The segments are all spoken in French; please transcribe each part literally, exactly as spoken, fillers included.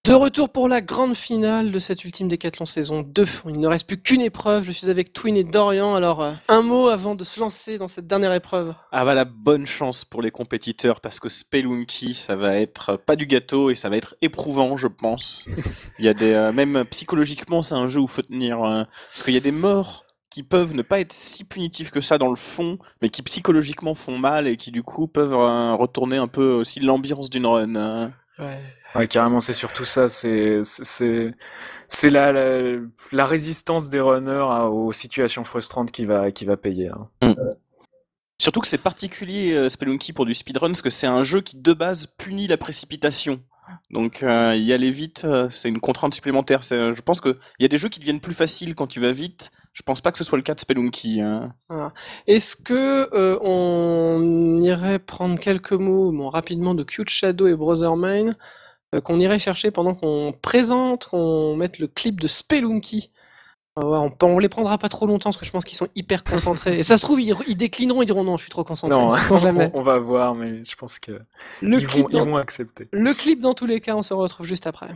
De retour pour la grande finale de cette ultime décathlon saison deux. Il ne reste plus qu'une épreuve. Je suis avec Twin et Dorian. Alors, euh, un mot avant de se lancer dans cette dernière épreuve. Ah bah la bonne chance pour les compétiteurs parce que Spelunky, ça va être pas du gâteau et ça va être éprouvant, je pense. Il y a des euh, même psychologiquement, c'est un jeu où faut tenir euh, parce qu'il y a des morts qui peuvent ne pas être si punitifs que ça dans le fond, mais qui psychologiquement font mal et qui du coup peuvent euh, retourner un peu aussi l'ambiance d'une run. Euh. Ouais. Ouais, carrément, c'est surtout ça, c'est c'est c'est la, la la résistance des runners à, aux situations frustrantes qui va qui va payer. Hein. Mm. Surtout que c'est particulier euh, Spelunky pour du speedrun parce que c'est un jeu qui de base punit la précipitation. Donc euh, y aller vite, euh, c'est une contrainte supplémentaire. C'est, je pense que il y a des jeux qui deviennent plus faciles quand tu vas vite. Je pense pas que ce soit le cas de Spelunky. Hein. Voilà. Est-ce que euh, on irait prendre quelques mots, bon, rapidement, de Cute Shadow et Brothermine, euh, qu'on irait chercher pendant qu'on présente, qu'on mette le clip de Spelunky. Euh, ouais, on, on les prendra pas trop longtemps parce que je pense qu'ils sont hyper concentrés. Et ça se trouve, ils, ils déclineront, ils diront non, je suis trop concentré. Non, on, jamais. on va voir, mais je pense que le ils, clip vont, dans, ils vont accepter. Le clip, dans tous les cas, on se retrouve juste après.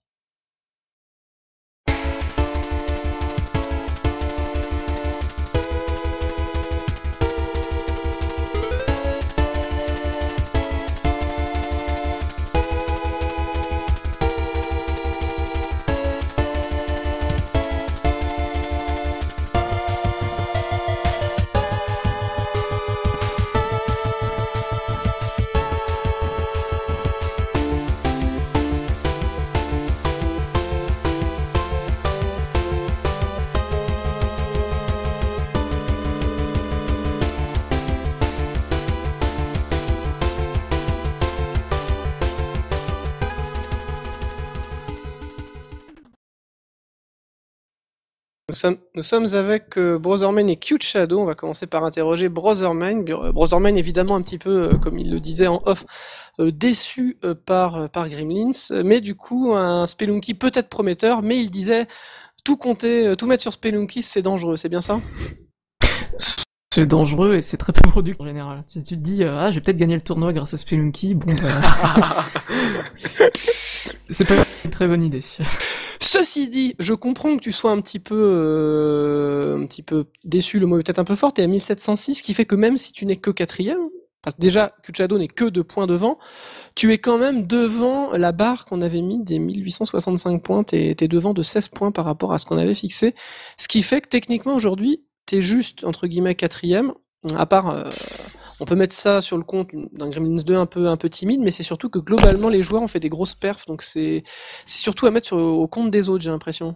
Nous sommes, nous sommes avec euh, Brothermine et Cute Shadow. On va commencer par interroger Brothermine. Brothermine, évidemment, un petit peu, euh, comme il le disait en off, euh, déçu euh, par, euh, par Gremlins. Mais du coup, un Spelunky peut-être prometteur, mais il disait tout compter, euh, tout mettre sur Spelunky, c'est dangereux. C'est bien ça ? C'est dangereux et c'est très peu productif en général. Si tu te dis, euh, ah, je vais peut-être gagner le tournoi grâce à Spelunky, bon, bah... c'est pas une très bonne idée. Ceci dit, je comprends que tu sois un petit peu, euh, un petit peu déçu, le mot est peut-être un peu fort, t'es à mille sept cent six, ce qui fait que même si tu n'es que quatrième, parce que déjà, Cute Shadow n'est que deux points devant, tu es quand même devant la barre qu'on avait mis des mille huit cent soixante-cinq points, t'es, t'es devant de seize points par rapport à ce qu'on avait fixé, ce qui fait que techniquement aujourd'hui, t'es juste, entre guillemets, quatrième, à part... Euh, on peut mettre ça sur le compte d'un Gremlins deux un peu, un peu timide, mais c'est surtout que globalement les joueurs ont fait des grosses perfs, donc c'est, c'est surtout à mettre sur, au compte des autres, j'ai l'impression.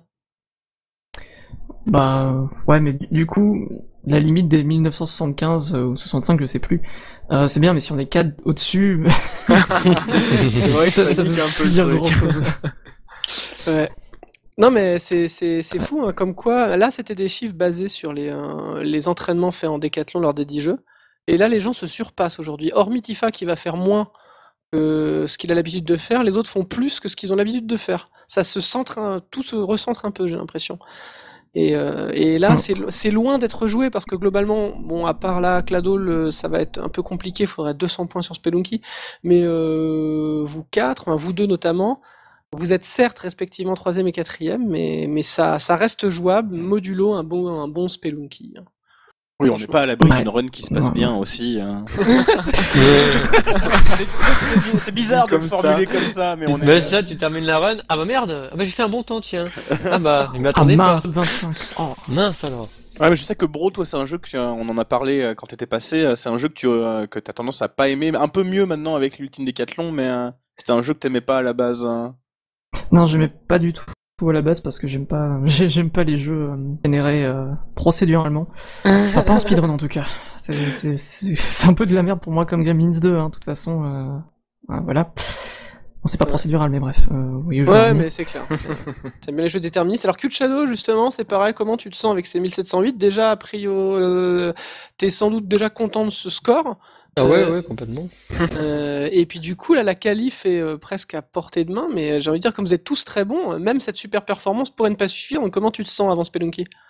Bah ouais, mais du coup, la limite des mille neuf cent soixante-quinze ou soixante-cinq, je sais plus, euh, c'est bien, mais si on est quatre au-dessus, c'est vrai que ça, ça veut un peu dire grand chose. Ouais. Non mais c'est c'est c'est fou, hein, comme quoi là c'était des chiffres basés sur les euh, les entraînements faits en décathlon lors des dix jeux. Et là, les gens se surpassent aujourd'hui. Hormis Tifa qui va faire moins que ce qu'il a l'habitude de faire, les autres font plus que ce qu'ils ont l'habitude de faire. Ça se centre, un, tout se recentre un peu, j'ai l'impression. Et, euh, et là, c'est, c'est loin d'être joué parce que globalement, bon, à part là, Clado, le, ça va être un peu compliqué. Il faudrait deux cents points sur Spelunky. Mais euh, vous quatre, enfin, vous deux notamment, vous êtes certes respectivement troisième et quatrième, mais mais ça ça reste jouable, modulo un bon un bon Spelunky. Oui, on n'est pas à l'abri ouais. d'une run qui se passe Ouais. bien aussi. Hein. c'est, c'est, c'est bizarre de Comme le formuler ça. comme ça, mais on est... bah ça, tu termines la run. Ah bah merde, ah bah j'ai fait un bon temps, tiens. Ah bah, il Ah m'attendait pas. mince, vingt-cinq. Oh. Mince alors. Ouais, mais je sais que Bro, toi, c'est un jeu que tu, on en a parlé euh, quand t'étais passé. euh, C'est un jeu que tu euh, que t'as tendance à pas aimer, mais un peu mieux maintenant avec l'ultime décathlon, mais euh, c'était un jeu que t'aimais pas à la base. Hein. Non, j'aimais pas du tout à la base parce que j'aime pas, j'ai- j'aime pas les jeux euh, générés euh, procéduralement. Enfin, pas en speedrun en tout cas. C'est, c'est, c'est, c'est un peu de la merde pour moi comme Gremlins deux, hein, de toute façon. Euh, euh, voilà. Bon, c'est pas procédural, mais bref. Euh, oui, je vais en Ouais, venir. mais c'est clair. c'est- T'aimes bien les jeux déterministes. Alors, Cute Shadow, justement, c'est pareil. Comment tu te sens avec ces mille sept cent huit? Déjà, a priori, euh, t'es sans doute déjà content de ce score. Ah ouais, Euh, ouais, complètement. Euh, et puis du coup, là, la qualif est euh, presque à portée de main, mais euh, j'ai envie de dire, comme vous êtes tous très bons, euh, même cette super performance pourrait ne pas suffire. Donc comment tu te sens avant Spelunky?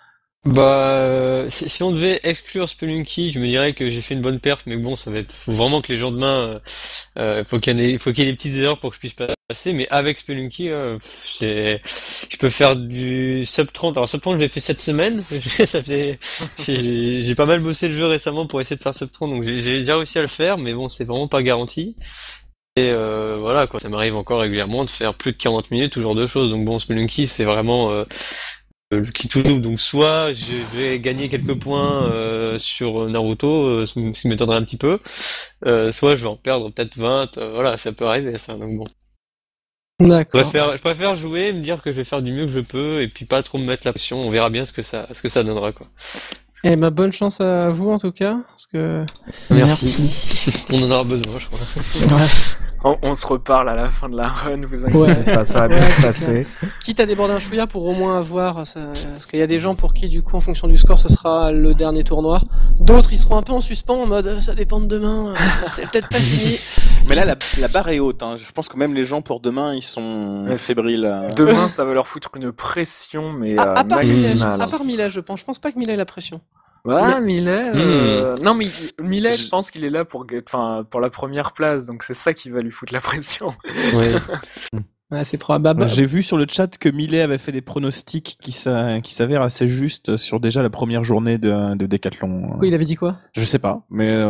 Bah, euh, si, si on devait exclure Spelunky, je me dirais que j'ai fait une bonne perf, mais bon, ça va être, faut vraiment que les gens demain, euh, euh, faut qu'il y ait, faut qu'il y ait des petites erreurs pour que je puisse passer, mais avec Spelunky, euh, pff, c'est, je peux faire du sub trente. Alors sub trente, je l'ai fait cette semaine, ça fait, j'ai, j'ai pas mal bossé le jeu récemment pour essayer de faire sub trente, donc j'ai, j'ai déjà réussi à le faire, mais bon, c'est vraiment pas garanti. Et euh, voilà, quoi, ça m'arrive encore régulièrement de faire plus de quarante minutes, ce genre de choses, donc bon, Spelunky, c'est vraiment, euh, le qui tout double, donc soit je vais gagner quelques points euh, sur Naruto, euh, ce qui m'étonnerait un petit peu, euh, soit je vais en perdre peut-être vingt, euh, voilà, ça peut arriver ça, donc bon. Je D'accord. préfère, je préfère jouer, me dire que je vais faire du mieux que je peux, et puis pas trop me mettre la pression, on verra bien ce que ça, ce que ça donnera, quoi. Eh ben, bonne chance à vous en tout cas, parce que Merci. On en aura besoin, je crois. Ouais. On, on se reparle à la fin de la run, vous inquiétez Ouais. pas, ça va bien Ouais, se c'est passer. quitte à déborder un chouïa pour au moins avoir, ça- parce qu'il y a des gens pour qui du coup en fonction du score ce sera le dernier tournoi. D'autres ils seront un peu en suspens en mode ça dépend de demain, euh, c'est peut-être pas fini. Mais là, la, la barre est haute. Hein. Je pense que même les gens pour demain, ils sont Mais c'est- fébriles. euh. Demain, ça va leur foutre une pression, mais À, euh, à part Millet, maximale. à part Millet, je pense, je pense pas que Millet ait la pression. Ouais, Millet, euh... non mais Millet, Je- je pense qu'il est là pour, enfin, pour la première place, donc c'est ça qui va lui foutre la pression. Oui. Ouais, c'est probable. Bah, bah, J'ai vu sur le chat que Millet avait fait des pronostics qui s'a- qui s'avèrent assez justes sur déjà la première journée de, de Décathlon. quoi, il avait dit quoi? Je sais pas, mais euh,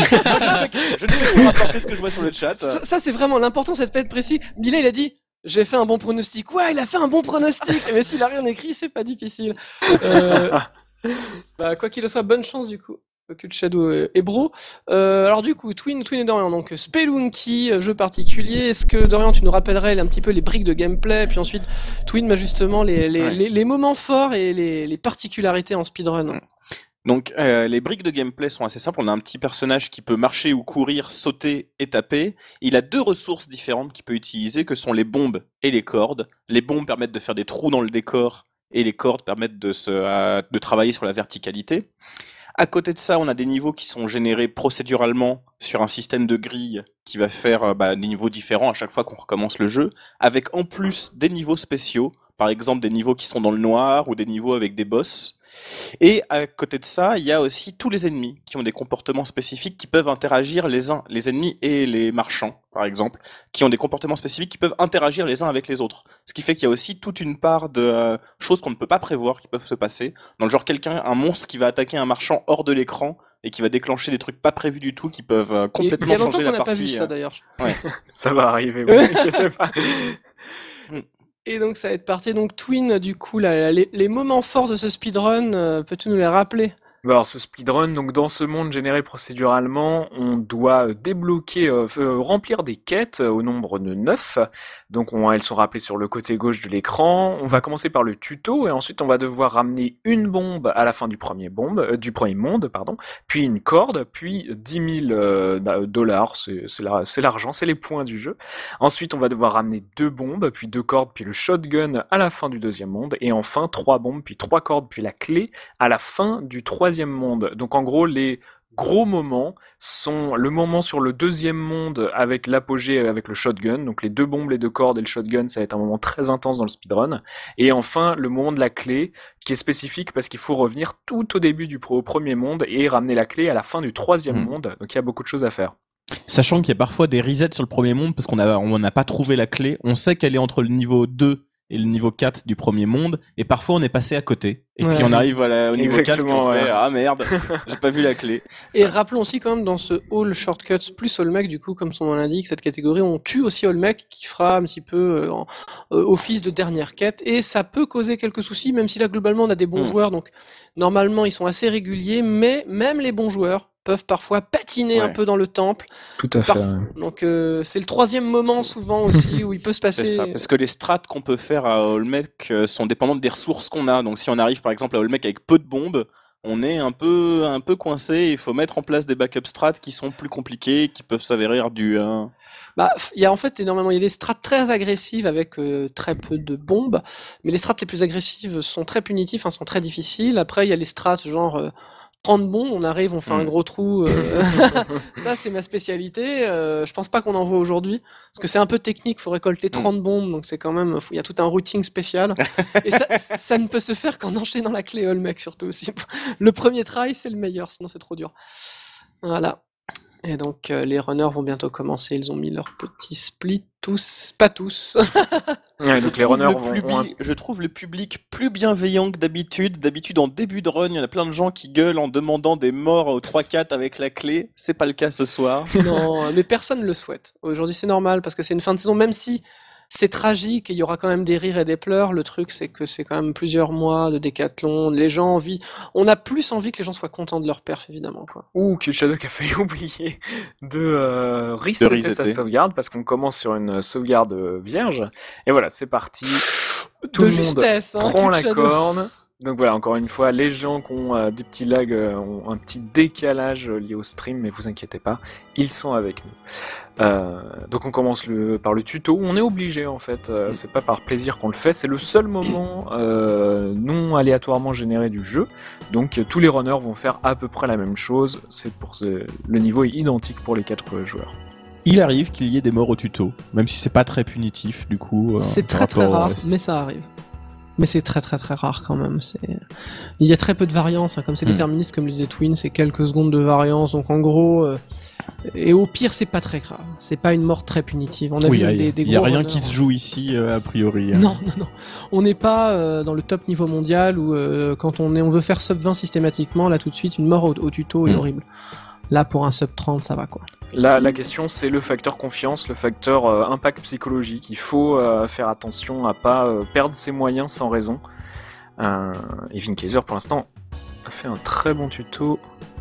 Je ne peux pas rapporter ce que je vois sur le chat. Ça, ça, c'est vraiment l'important, c'est de pas être précis. Millet il a dit j'ai fait un bon pronostic. Ouais, il a fait un bon pronostic. Mais s'il a rien écrit, c'est pas difficile. Euh, bah, quoi qu'il en soit, bonne chance du coup. Occult Shadow et et Bro. Euh, alors du coup, Twin, Twin et Dorian, donc Spelunky, euh, jeu particulier. Est-ce que Dorian, tu nous rappellerais un petit peu les briques de gameplay, puis ensuite Twin, bah, justement les, les, Ouais. les, les moments forts et les, les particularités en speedrun. Donc, euh, les briques de gameplay sont assez simples. On a un petit personnage qui peut marcher ou courir, sauter et taper. Il a deux ressources différentes qu'il peut utiliser, que sont les bombes et les cordes. Les bombes permettent de faire des trous dans le décor, et les cordes permettent de, se, euh, de travailler sur la verticalité. À côté de ça, on a des niveaux qui sont générés procéduralement sur un système de grille qui va faire euh, bah, des niveaux différents à chaque fois qu'on recommence le jeu, avec en plus des niveaux spéciaux, par exemple des niveaux qui sont dans le noir ou des niveaux avec des boss. Et à côté de ça, il y a aussi tous les ennemis qui ont des comportements spécifiques qui peuvent interagir les uns, les ennemis et les marchands, par exemple, qui ont des comportements spécifiques qui peuvent interagir les uns avec les autres. Ce qui fait qu'il y a aussi toute une part de euh, choses qu'on ne peut pas prévoir qui peuvent se passer. Dans le genre quelqu'un, un monstre qui va attaquer un marchand hors de l'écran et qui va déclencher des trucs pas prévus du tout qui peuvent euh, Il y a- complètement il y a longtemps changer qu'on la n'a partie. pas vu ça euh. d'ailleurs. Ça va arriver, vous inquiétez pas. Et donc ça va être parti. Donc Twin, du coup, là, les, les moments forts de ce speedrun, euh, peux-tu nous les rappeler? Bah alors ce speedrun, donc dans ce monde généré procéduralement, on doit euh, débloquer, euh, f- euh, remplir des quêtes euh, au nombre de neuf. Donc on, elles sont rappelées sur le côté gauche de l'écran. On va commencer par le tuto et ensuite on va devoir ramener une bombe à la fin du premier bombe, euh, du premier monde, pardon, puis une corde, puis dix mille euh, da- dollars, c'est c'est la- c'est l'argent, c'est les points du jeu. Ensuite on va devoir ramener deux bombes, puis deux cordes, puis le shotgun à la fin du deuxième monde, et enfin trois bombes, puis trois cordes, puis la clé à la fin du troisième monde. Donc en gros, les gros moments sont le moment sur le deuxième monde avec l'apogée avec le shotgun, donc les deux bombes, les deux cordes et le shotgun, ça va être un moment très intense dans le speedrun. Et enfin, le moment de la clé, qui est spécifique parce qu'il faut revenir tout au début du pro- premier monde et ramener la clé à la fin du troisième Mm. monde. Donc il y a beaucoup de choses à faire. sachant qu'il y a parfois des resets sur le premier monde parce qu'on a on n'a pas trouvé la clé. On sait qu'elle est entre le niveau deux et le niveau quatre du premier monde, et parfois on est passé à côté. Et Ouais. puis on arrive voilà, au niveau quatre, et Exactement, on fait ouais. ah merde, j'ai pas vu la clé. Et rappelons aussi quand même dans ce All Shortcuts plus All Mech, du coup, comme son nom l'indique, cette catégorie, on tue aussi All Mech qui fera un petit peu euh, en- euh, office de dernière quête, et ça peut causer quelques soucis, même si là globalement on a des bons Mm. joueurs, donc normalement ils sont assez réguliers, mais même les bons joueurs peuvent parfois patiner un Ouais. peu dans le temple. Tout à fait, Donc euh, c'est le troisième moment souvent aussi où il peut se C'est passer. ça, parce que les strats qu'on peut faire à Olmec euh, sont dépendantes des ressources qu'on a. Donc si on arrive par exemple à Olmec avec peu de bombes, on est un peu un peu coincé. Il faut mettre en place des backup strats qui sont plus compliqués, qui peuvent s'avérer ardus. Hein. Bah, il y a en fait énormément, il y a des strats très agressives avec euh, très peu de bombes, mais les strats les plus agressives sont très punitifs, hein, sont très difficiles. Après, il y a les strats genre euh, trente bombes, on arrive, on fait Mm. un gros trou. euh, Ça, c'est ma spécialité. euh, je pense pas qu'on en voit aujourd'hui. Parce que c'est un peu technique, faut récolter trente bombes, donc c'est quand même. faut- Il y a tout un routing spécial. Et ça, ça ne peut se faire qu'en enchaînant la clé Olmec, surtout aussi. Le premier try, c'est le meilleur, sinon c'est trop dur. Voilà. Et donc, euh, les runners vont bientôt commencer. Ils ont mis leur petit split, tous, pas tous. Ouais, donc les Je trouve runners le vont, public- ont un- Je trouve le public plus bienveillant que d'habitude. D'habitude, en début de run, il y en a plein de gens qui gueulent en demandant des morts au trois quatre avec la clé. C'est pas le cas ce soir. Non, mais personne ne le souhaite. Aujourd'hui, c'est normal parce que c'est une fin de saison, même si c'est tragique et il y aura quand même des rires et des pleurs. Le truc, c'est que c'est quand même plusieurs mois de décathlon. Les gens ont envie, on a plus envie que les gens soient contents de leur perf, évidemment, quoi. Ouh, que Shadok a failli oublier de euh, resetter sa resetter. sauvegarde parce qu'on commence sur une sauvegarde euh, vierge. Et voilà, c'est parti. Tout de le monde justesse, hein, prend Kid la Shadow. corne. Donc voilà, encore une fois, les gens qui ont euh, des petits lags, euh, ont un petit décalage euh, lié au stream, mais vous inquiétez pas, ils sont avec nous. Euh, donc on commence le, par le tuto, on est obligé en fait, euh, c'est pas par plaisir qu'on le fait, c'est le seul moment euh, non aléatoirement généré du jeu, donc euh, tous les runners vont faire à peu près la même chose, c'est pour ce, le niveau est identique pour les quatre euh, joueurs. Il arrive qu'il y ait des morts au tuto, même si c'est pas très punitif du coup. euh, C'est par très très rapport au rare, reste. mais ça arrive. Mais c'est très très très rare quand même. C'est... Il y a très peu de variance, hein. Comme c'est Hmm. déterministe, comme le disait Twin, c'est quelques secondes de variance. Donc en gros, euh, et au pire, c'est pas très grave. C'est pas une mort très punitive. On a Oui, vu il des, des y a gros rien runners. qui se joue ici euh, a priori. Non, non, non. On n'est pas euh, dans le top niveau mondial où euh, quand on, est, on veut faire sub vingt systématiquement, là tout de suite, une mort au, au tuto est Hmm. horrible. Là, pour un sub trente, ça va quoi. Là, la question, c'est le facteur confiance, le facteur euh, impact psychologique. Il faut euh, faire attention à pas euh, perdre ses moyens sans raison. Euh, et Vinkaiser, pour l'instant, a fait un très bon tuto.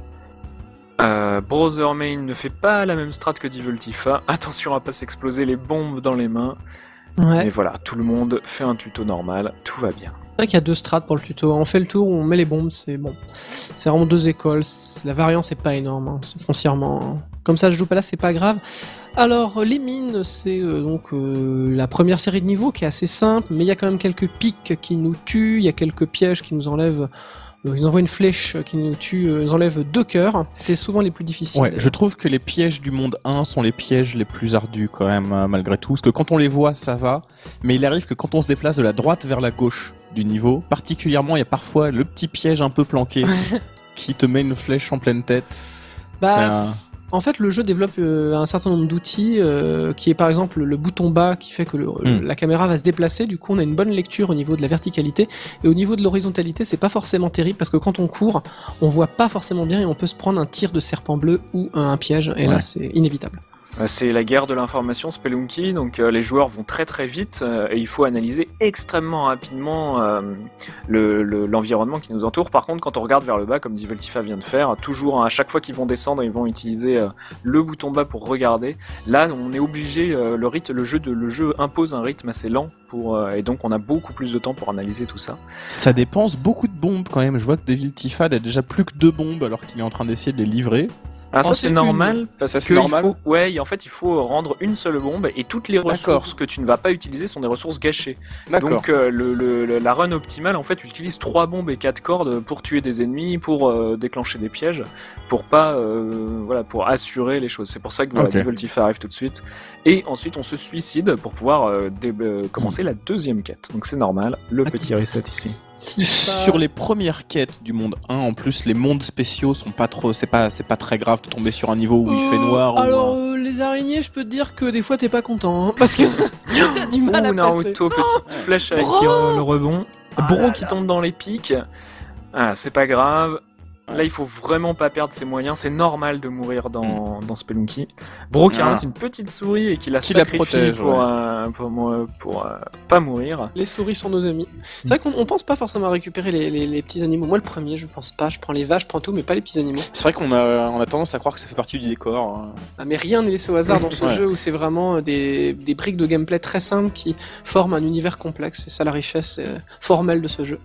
Euh, Brother Main ne fait pas la même strat que Devil Tifa. Attention à pas s'exploser les bombes dans les mains. Ouais. Et voilà, tout le monde fait un tuto normal, tout va bien. C'est vrai qu'il y a deux strats pour le tuto. On fait le tour où on met les bombes, c'est bon. C'est vraiment deux écoles. C'est- La variance est pas énorme, hein. C'est foncièrement. hein. Comme ça, je joue pas là, c'est pas grave. Alors, les mines, c'est euh, donc euh, la première série de niveaux qui est assez simple, mais il y a quand même quelques pics qui nous tuent, il y a quelques pièges qui nous enlèvent. Euh, ils envoient une flèche qui nous tue, euh, ils enlèvent deux cœurs. C'est souvent les plus difficiles. Ouais, d'ailleurs. je trouve que les pièges du monde un sont les pièges les plus ardus quand même, euh, malgré tout. Parce que quand on les voit, ça va. Mais il arrive que quand on se déplace de la droite vers la gauche du niveau, particulièrement, il y a parfois le petit piège un peu planqué qui te met une flèche en pleine tête. Bah, C'est un- En fait, le jeu développe euh, un certain nombre d'outils, euh, qui est par exemple le bouton bas qui fait que le- Mm. la caméra va se déplacer. Du coup, on a une bonne lecture au niveau de la verticalité. Et au niveau de l'horizontalité, c'est pas forcément terrible parce que quand on court, on voit pas forcément bien et on peut se prendre un tir de serpent bleu ou un piège. Et là, Ouais. c'est inévitable. Euh, C'est la guerre de l'information Spelunky, donc euh, les joueurs vont très très vite euh, et il faut analyser extrêmement rapidement euh, le- le- l'environnement qui nous entoure. Par contre, quand on regarde vers le bas, comme Devil Tifa vient de faire, toujours hein, à chaque fois qu'ils vont descendre, ils vont utiliser euh, le bouton bas pour regarder. Là, on est obligé, euh, le rythme, le jeu de, le jeu impose un rythme assez lent pour euh, et donc on a beaucoup plus de temps pour analyser tout ça. Ça dépense beaucoup de bombes quand même. Je vois que Devil Tifa a déjà plus que deux bombes alors qu'il est en train d'essayer de les livrer. Ah, ça Oh, c'est c'est normal une. parce Ça, c'est que il normal faut, ouais, en fait, il faut rendre une seule bombe et toutes les ressources que tu ne vas pas utiliser sont des ressources gâchées. D'accord. Donc euh, le, le- le- la run optimale en fait utilise trois bombes et quatre cordes pour tuer des ennemis, pour euh, déclencher des pièges, pour pas euh, voilà pour assurer les choses. C'est pour ça que voilà, Ok. Devil Tifa arrive tout de suite. Et ensuite on se suicide pour pouvoir euh, dé- euh, commencer la deuxième quête. Donc c'est normal, le Ah, petit reset ici. Tifa- Sur les premières quêtes du monde un, en plus, les mondes spéciaux sont pas trop. C'est pas, c'est pas très grave de tomber sur un niveau où il fait Euh, noir. ou, Alors, euh, euh, les araignées, je peux te dire que des fois, t'es pas content. hein, parce que t'as du mal à Ouh, passer. Naruto, petite flèche avec Bro qui, euh, le rebond. Ah Bro là qui là. tombe dans les pics. Ah, c'est pas grave. Là, il faut vraiment pas perdre ses moyens. C'est normal de mourir dans, dans Spelunky. Bro qui Ah. ramasse une petite souris et qui la Qui la sacrifie protège, pour, ouais. euh, pour, moi- pour, euh, pas mourir. Les souris sont nos amis. C'est vrai qu'on on pense pas forcément à récupérer les, les- les petits animaux. Moi, le premier, je pense pas. Je prends les vaches, je prends tout, mais pas les petits animaux. C'est vrai qu'on a, on a tendance à croire que ça fait partie du décor. hein. Ah, mais rien n'est laissé au hasard dans ce Ouais. jeu où c'est vraiment des, des briques de gameplay très simples qui forment un univers complexe. C'est ça la richesse euh, formelle de ce jeu.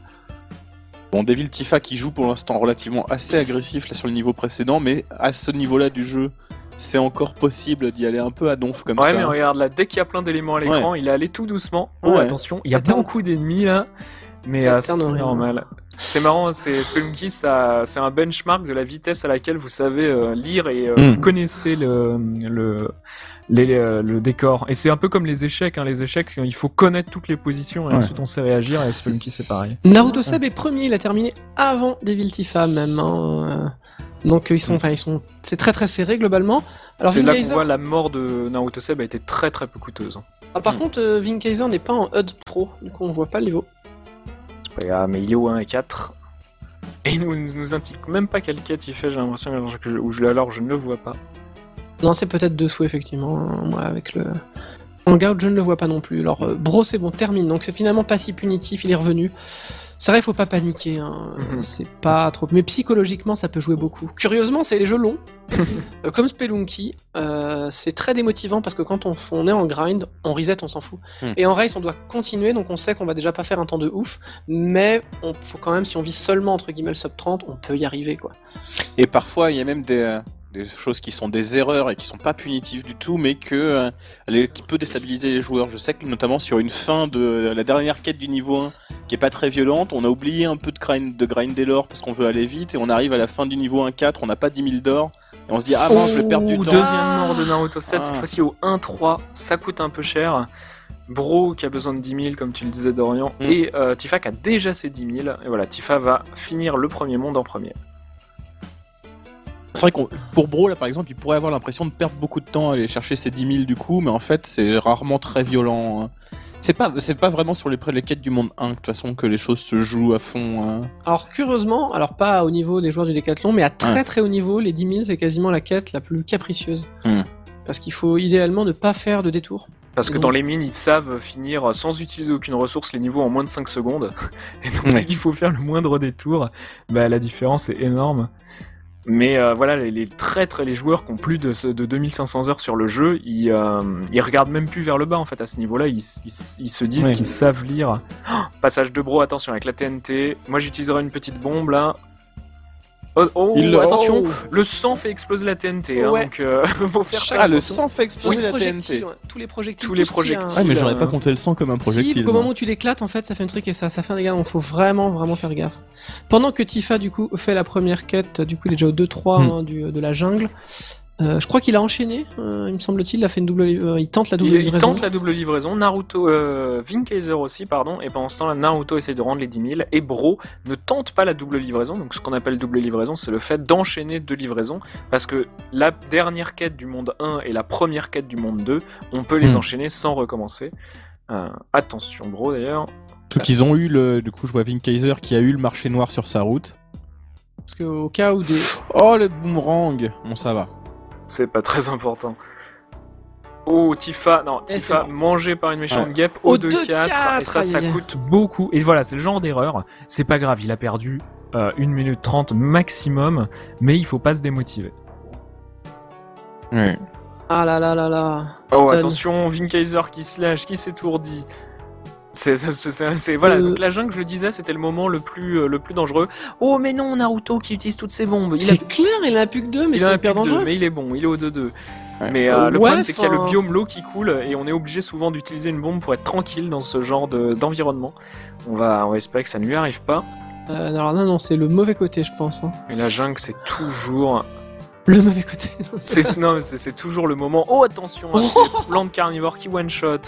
Bon, Devil Tifa qui joue pour l'instant relativement assez agressif là sur le niveau précédent, mais à ce niveau-là du jeu, c'est encore possible d'y aller un peu à donf comme Ouais, ça. mais regarde là, dès qu'il y a plein d'éléments à l'écran, il est allé tout doucement. Oh, Ouais. attention, il y a Pattern. beaucoup d'ennemis là. Mais euh, Pattern c'est horrible. normal. C'est marrant, c'est Spelunky, ça, c'est un benchmark de la vitesse à laquelle vous savez euh, lire et euh, Mm. vous connaissez le, le, les, les- le décor. Et c'est un peu comme les échecs, hein. Les échecs, il faut connaître toutes les positions et Ouais. ensuite on sait réagir. Et Spelunky, c'est pareil. Naruto Seb est premier, il a terminé avant Devil Tifa même. hein, euh, Donc ils sont, enfin ils sont, c'est très très serré globalement. Alors C'est là qu'on Vingaiser- voit la mort de Naruto Seb a été très très peu coûteuse. hein. ah, par contre, euh, Vingaiser n'est pas en H U D Pro, du coup on voit pas le niveau. C'est pas grave, mais il est au un et quatre. Et il nous, nous indique même pas quelle quête il fait, j'ai l'impression, alors que je, ou je- alors je ne le vois pas. Non, c'est peut-être dessous effectivement. hein, Moi avec le Hangout, je ne le vois pas non plus. Alors euh, Bro, c'est bon, termine. Donc c'est finalement pas si punitif, il est revenu. C'est vrai, faut pas paniquer. Hein. Mhm. C'est pas trop. Mais psychologiquement, ça peut jouer beaucoup. Curieusement, c'est les jeux longs. Euh, Comme Spelunky, euh, c'est très démotivant parce que quand on, on est en grind, on reset, on s'en fout. Hmm. Et en race, on doit continuer, donc on sait qu'on va déjà pas faire un temps de ouf, mais on faut quand même, si on vise seulement entre guillemets le sub trente, on peut y arriver quoi. Et parfois, il y a même des, euh, des choses qui sont des erreurs et qui sont pas punitives du tout, mais que, euh, les- qui peut déstabiliser les joueurs. Je sais que notamment sur une fin de la dernière quête du niveau un, qui est pas très violente, on a oublié un peu de, grind, de grinder l'or parce qu'on veut aller vite, et on arrive à la fin du niveau un quatre, on n'a pas dix mille d'or, et on se dit, ah mince, je vais perdre du Ouh, temps. Deuxième mort de Naruto Seb, cette Ah. fois-ci au un trois, ça coûte un peu cher. Bro qui a besoin de dix mille, comme tu le disais Dorian, Mm. et euh, Tifa qui a déjà ses dix mille, et voilà, Tifa va finir le premier monde en premier. C'est vrai qu'on, pour Bro, là, par exemple, il pourrait avoir l'impression de perdre beaucoup de temps à aller chercher ses dix mille du coup, mais en fait, c'est rarement très violent. hein. C'est pas, c'est pas vraiment sur les, les quêtes du monde un, de toute façon, que les choses se jouent à fond. hein. Alors curieusement, alors pas au niveau des joueurs du décathlon, mais à très Ouais. très haut niveau, les dix mille c'est quasiment la quête la plus capricieuse. Hmm. Parce qu'il faut idéalement ne pas faire de détour. Parce que Oui. dans les mines, ils savent finir sans utiliser aucune ressource les niveaux en moins de cinq secondes. Et donc, Ouais. dès qu'il faut faire le moindre détour, bah, la différence est énorme. Mais euh, voilà, les, les traîtres et les joueurs qui ont plus de, ce- de deux mille cinq cents heures sur le jeu, ils, euh, ils regardent même plus vers le bas en fait à ce niveau-là. Ils, ils, ils se disent Ouais. qu'ils savent lire. Oh, passage de Bro, attention avec la T N T. Moi j'utiliserai une petite bombe là. Oh, oh, Il- attention, Oh. le sang fait exploser la T N T. Hein, Ouais. donc euh, faut faire Chaque- Ah, le attention. sang fait exploser Oui, la T N T. projectiles, ouais, tous les projectiles. Tous tout les ce qui est un- projectiles. Ouais, mais j'aurais euh, pas compté le sang comme un projectile. Si, au moi. moment où tu l'éclates, en fait, ça fait un truc et ça, ça fait un dégât, donc faut vraiment, vraiment faire gaffe. Pendant que Tifa, du coup, fait la première quête, du coup, il est déjà au deux trois Hmm. hein, du, de la jungle. Euh, je crois qu'il a enchaîné, euh, il me semble-t-il, il a fait une double, euh, il tente la double Il, il livraison. tente la double livraison, Naruto, euh, Vingaiser aussi, pardon, et pendant ce temps-là, Naruto essaie de rendre les dix mille, et Bro ne tente pas la double livraison, donc ce qu'on appelle double livraison, c'est le fait d'enchaîner deux livraisons, parce que la dernière quête du monde un et la première quête du monde deux, on peut les Hmm. enchaîner sans recommencer. Euh, attention Bro d'ailleurs. Surtout qu'ils ont eu le. Du coup, je vois Vingaiser qui a eu le marché noir sur sa route. Parce qu'au cas où des. Oh, le boomerang. Bon, ça va. C'est pas très important. Oh, Tifa, non, Eh, Tifa c'est mangée par une méchante Ouais. guêpe Au au deux quatre, et ça, ça aïe, aïe. coûte beaucoup. Et voilà, c'est le genre d'erreur. C'est pas grave, il a perdu euh, une minute trente maximum, mais il faut pas se démotiver. Ouais. Ah là là là là. Oh, Stun. attention, Vingaiser qui se lâche, qui s'étourdit. C'est, c'est, c'est, c'est- c'est- voilà, Euh. donc la jungle, je le disais, c'était le moment le plus, euh, le plus dangereux. Oh, mais non, Naruto qui utilise toutes ses bombes. Il a, C'est clair, il en a plus que deux, mais il a c'est un hyper plus que deux, dangereux. mais il est bon, il est au deux deux. Ouais. Mais euh, Euh, le ouais, problème, c'est qu'il y a le enfin- biome l'eau qui coule et on est obligé souvent d'utiliser une bombe pour être tranquille dans ce genre de, d'environnement. On va, on va espérer que ça ne lui arrive pas. Euh, alors là, non, c'est le mauvais côté, je pense. hein. Mais la jungle, c'est toujours, Le mauvais côté. non, c'est- c'est, non, mais c'est, c'est toujours le moment. Oh, attention, hein, c'est plante carnivore qui one shot.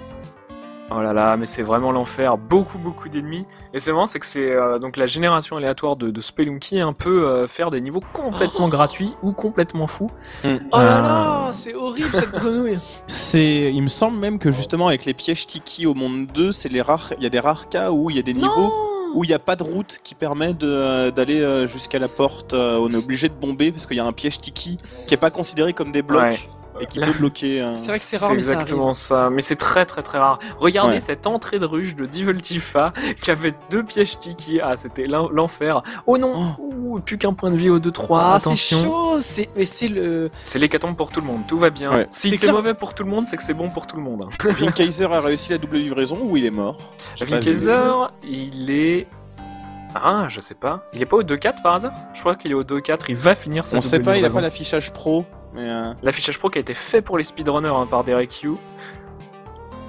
Oh là là, mais c'est vraiment l'enfer. Beaucoup, beaucoup d'ennemis. Et c'est marrant, c'est que c'est euh, donc la génération aléatoire de, de Spelunky un peu euh, faire des niveaux complètement gratuits ou complètement fous. Oh là là, c'est horrible cette grenouille. C'est, il me semble même que justement avec les pièges Tiki au monde deux, c'est les rares, il y a des rares cas où il y a des niveaux Non. où il n'y a pas de route qui permet de, d'aller euh, jusqu'à la porte. euh, on est obligé de bomber parce qu'il y a un piège Tiki qui est pas considéré comme des blocs Ouais. et qui peut bloquer. euh, C'est vrai que c'est rare, mais ça exactement arrive. ça, mais c'est très très très rare. Regardez Ouais. cette entrée de ruche de Devil Tifa qui avait deux pièges Tiki. Ah, c'était l'en- l'enfer. Oh non, Ouh, plus qu'un point de vie au deux trois. Ah, c'est Attention. chaud. C'est, mais c'est le. C'est l'hécatombe pour tout le monde, tout va bien. Ouais. Si C'est c'est clair. mauvais pour tout le monde, c'est que c'est bon pour tout le monde. hein. Vingaiser a réussi la double livraison ou il est mort. J'ai pas vu. Vingaiser, il est. Ah, je sais pas. Il est pas au deux quatre par hasard? Je crois qu'il est au deux quatre, il va finir sa On double sait pas, il a livraison. pas l'affichage pro. Mais euh, L'affichage pro qui a été fait pour les speedrunners hein, par Derek Yu.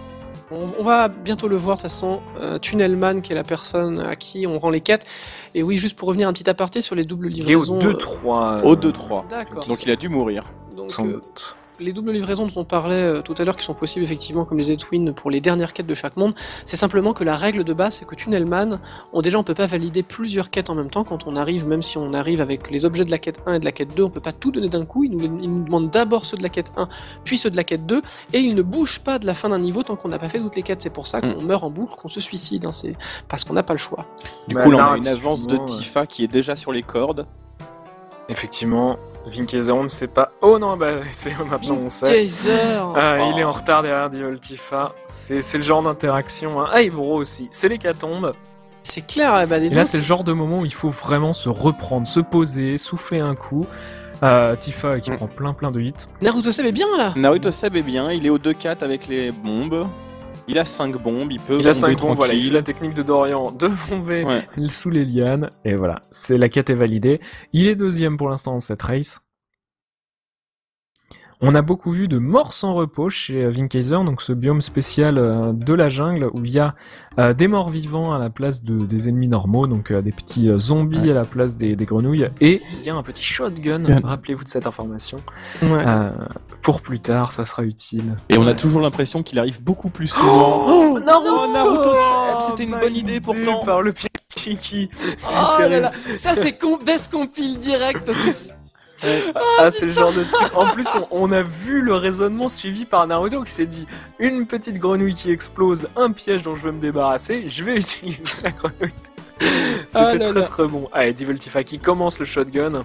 On, on va bientôt le voir de toute façon. Euh, Tunnelman, qui est la personne à qui on rend les quêtes. Et oui, juste pour revenir un petit aparté sur les doubles Il est livraisons. au deux trois. Au deux trois. D'accord. Donc il a dû mourir. Donc, Sans euh, doute. les doubles livraisons dont on parlait euh, tout à l'heure, qui sont possibles effectivement comme les Edwin pour les dernières quêtes de chaque monde, c'est simplement que la règle de base, c'est que Tunnelman, on, déjà on peut pas valider plusieurs quêtes en même temps quand on arrive, même si on arrive avec les objets de la quête un et de la quête deux, on peut pas tout donner d'un coup, il nous, il nous demande d'abord ceux de la quête un, puis ceux de la quête deux, et il ne bouge pas de la fin d'un niveau tant qu'on n'a pas fait toutes les quêtes, c'est pour ça qu'on Mm. meurt en boucle, qu'on se suicide, hein, c'est parce qu'on n'a pas le choix. Du Bah, coup, là, on a une avance de narrativement, Tifa qui est déjà sur les cordes. Effectivement, Vinkaiser, on ne sait pas. Oh non, bah c'est maintenant on sait. Geyser Ah, Oh. il est en retard derrière Devil Tifa. C'est c'est le genre d'interaction. Hein. Ah, et Bro aussi. C'est l'hécatombe. C'est clair, eh ben, dis Et là, donc. c'est le genre de moment où il faut vraiment se reprendre, se poser, souffler un coup. Euh, Tifa qui Mm. prend plein plein de hits. Naruto Seb est bien là. Naruto Seb est bien, il est au deux quatre avec les bombes. Il a cinq bombes, il peut Il a bomber cinq bombes, voilà, il fait tranquille. la technique de Dorian de bomber Ouais. sous les lianes. Et voilà, c'est la quête est validée. Il est deuxième pour l'instant dans cette race. On a beaucoup vu de morts sans repos chez euh, Vinkaiser, donc ce biome spécial euh, de la jungle où il y a euh, des morts vivants à la place de, des ennemis normaux, donc euh, des petits euh, zombies Ouais. à la place des, des grenouilles, et il y a un petit shotgun, Bien. rappelez-vous de cette information, Ouais. euh, pour plus tard, ça sera utile. Et on a Ouais. toujours l'impression qu'il arrive beaucoup plus souvent. Oh, Naruto, Naruto Seb, c'était une mal bonne idée, pourtant. Par le pied Kiki, c'est Oh là terrible. là, ça c'est con, best compile direct parce que c'est- Ah, c'est le genre de truc. En plus, on, on a vu le raisonnement suivi par Naruto qui s'est dit une petite grenouille qui explose, un piège dont je veux me débarrasser, je vais utiliser la grenouille. C'était Ah là très là. très bon. Allez, Devil Tifa qui commence le shotgun.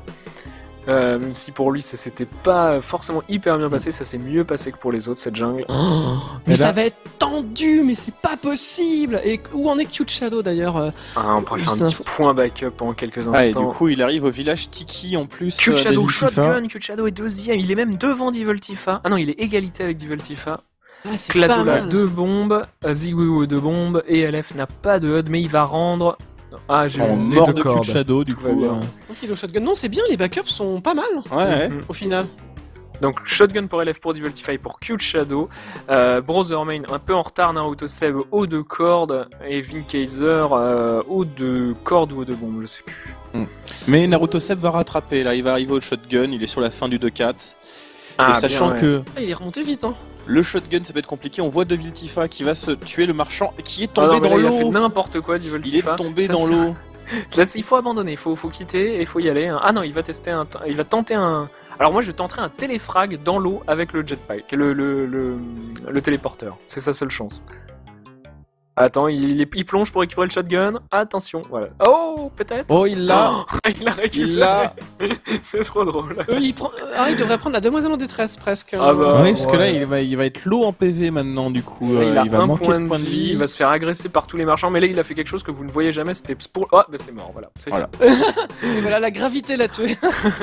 Euh, même si pour lui ça s'était pas forcément hyper bien passé, ça s'est mieux passé que pour les autres cette jungle. mais Et là- ça va être tendu, mais c'est pas possible. Et où en est Cute Shadow d'ailleurs euh, Ah, on pourrait faire un Juste petit info. point backup en quelques Ah, et du instants. coup, il arrive au village Tiki en plus. Cute euh, Shadow Devil Tifa. shotgun, Cute Shadow est deuxième, il est même devant Devil Tifa. Ah non, il est égalité avec Devil Tifa. Ah, c'est pas Cladola mal. deux bombes, Zigwoo deux bombes, et L F n'a pas de H U D, mais il va rendre. Ah, j'ai En les mort deux de cul cordes. de Shadow, du Tout va coup. bien. euh, Donc il est au shotgun. Non, c'est bien, les backups sont pas mal Ouais, ouais. Mhm. au final. Donc shotgun pour L F pour Deviltify pour Cute Shadow, euh, Brother Main un peu en retard, Naruto Seb haut de corde et Vinkaiser euh, haut de corde ou haut de bombe, je sais plus. Mais Naruto Seb va rattraper, là, il va arriver au shotgun, il est sur la fin du deux quatre. Ah, et sachant bien, ouais. que Ah, il est remonté vite, hein. le shotgun ça peut être compliqué, on voit Devil Tifa qui va se tuer le marchand, qui est Ah tombé non, mais dans là, il a fait l'eau. n'importe quoi Il est Deviltify. tombé Ça, dans ça- l'eau. Là, c'est- il faut abandonner, il faut, faut quitter et il faut y aller. Ah non, il va tester un, il va tenter un. Alors moi, je tenterai un téléfrag dans l'eau avec le jetpack, le le, le, le téléporteur. C'est sa seule chance. Attends, il, il, il plonge pour récupérer le shotgun. Attention, voilà. Oh, peut-être. Oh, il l'a. Oh, il l'a récupéré. Il l'a. C'est trop drôle. Euh, il, prend... ah, il devrait prendre la demoiselle en détresse presque. hein. Ah bah, oui, parce que là, ouais. il va, il va être low en P V maintenant, du coup. il euh, a il va un manquer point de points de vie. il va se faire agresser par tous les marchands, mais là il a fait quelque chose que vous ne voyez jamais, c'était pour... Ah, bah c'est mort, voilà. C'est Voilà. Et voilà, la gravité l'a tué.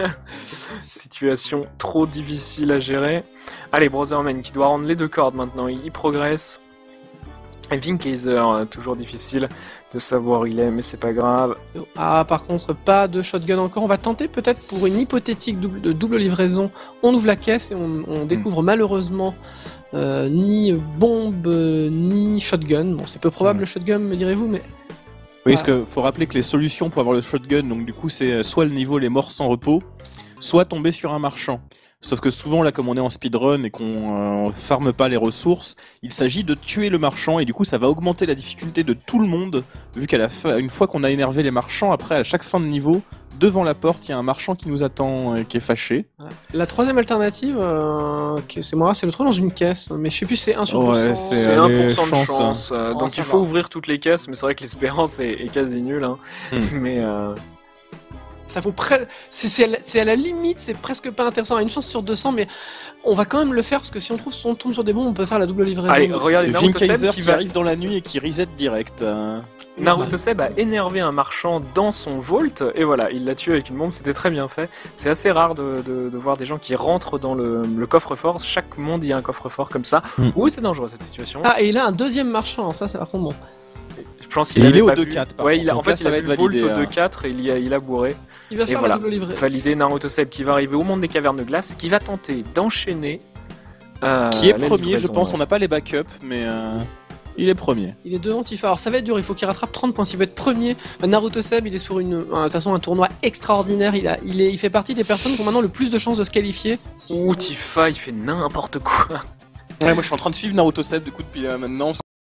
Situation trop difficile à gérer. Allez, Brotherman qui doit rendre les deux cordes maintenant, il, il progresse. Et Vinkaiser, euh, toujours difficile de savoir où il est, mais c'est pas grave. Ah, par contre, pas de shotgun encore. On va tenter peut-être pour une hypothétique double, de double livraison. On ouvre la caisse et on, on découvre malheureusement euh, ni bombe euh, ni shotgun. Bon, c'est peu probable Ouais. le shotgun, me direz-vous, mais Oui, parce qu'il faut rappeler que les solutions pour avoir le shotgun, donc du coup, c'est soit le niveau les morts sans repos, soit tomber sur un marchand. Sauf que souvent, là, comme on est en speedrun et qu'on euh, farme pas les ressources, il s'agit de tuer le marchand et du coup, ça va augmenter la difficulté de tout le monde, vu qu'à la fin, une fois qu'on a énervé les marchands, après, à chaque fin de niveau, devant la porte, il y a un marchand qui nous attend et qui est fâché. la troisième alternative, euh, qui- c'est moi, c'est le trou dans une caisse. Mais je sais plus, c'est un sur Ouais, deux cents. c'est- C'est euh, un les pour cent de chances, chance, euh, Oh, donc ça il faut va. ouvrir toutes les caisses, mais c'est vrai que l'espérance est, est quasi nulle. Hein. Hmm. Mais euh, Ça vaut pre... c'est, c'est, à la, c'est à la limite, c'est presque pas intéressant. On a une chance sur deux cents, mais on va quand même le faire parce que si on trouve, si on tombe sur des bombes, on peut faire la double livraison. allez, regardez Naruto Vinkaiser Seb qui, qui va arrive dans la nuit et qui reset direct. euh. Naruto Seb a énervé un marchand dans son vault et voilà, il l'a tué avec une bombe, c'était très bien fait. C'est assez rare de, de, de voir des gens qui rentrent dans le, le coffre-fort. Chaque monde, il y a un coffre-fort comme ça. Mm. Oui, c'est dangereux cette situation. Ah, et il a un deuxième marchand, ça c'est par contre bon. Je pense qu'il Et il avait est au pas deux vu. quatre, par Ouais, contre. il a, en Donc là, fait, ça il a va vu le être vault validé, au hein. deux quatre et il y a, il a bourré. Il va Et faire voilà, la double livraison. validé Naruto Seb qui va arriver au monde des cavernes de glace, qui va tenter d'enchaîner. euh, Qui est la premier, je livraison, pense. ouais. On n'a pas les backups, mais. euh, Il est premier. Il est devant Tifa. Alors ça va être dur, il faut qu'il rattrape trente points. S'il veut être premier, Naruto Seb, il est sur une, de toute façon un tournoi extraordinaire. Il, a, il, est, il fait partie des personnes qui ont maintenant le plus de chances de se qualifier. Ouh, Tifa, il fait n'importe quoi. Ouais, moi je suis en train de suivre Naruto Seb du coup depuis euh, maintenant.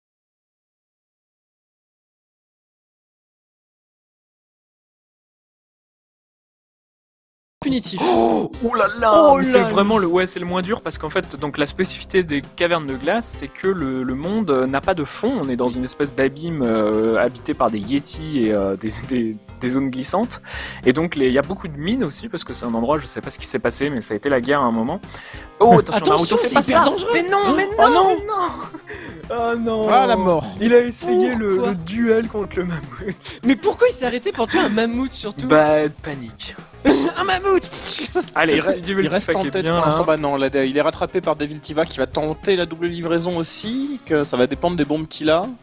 Punitif. Oh, ouh là là, Oh mais là c'est là. vraiment le, ouais, c'est le moins dur parce qu'en fait, donc la spécificité des cavernes de glace, c'est que le, le monde euh, n'a pas de fond. On est dans une espèce d'abîme euh, habité par des yétis et euh, des, des, des zones glissantes. Et donc les- il y a beaucoup de mines aussi parce que c'est un endroit, je sais pas ce qui s'est passé, mais ça a été la guerre à un moment. Oh attention, Attention, Naruto, fais c'est pas hyper ça. dangereux. Mais non, mais non, Oh non. mais non. Oh non. Ah, la mort. Il a essayé le, Pourquoi le duel contre le mammouth. Mais pourquoi il s'est arrêté pour tuer un mammouth surtout? Bah panique. Un mammouth. Allez, Il, re- Devil il reste Tifa en qui est tête bien, pour là. l'instant. Bah non, là, il est rattrapé par Devil Tiva qui va tenter la double livraison aussi, que ça va dépendre des bombes qu'il a.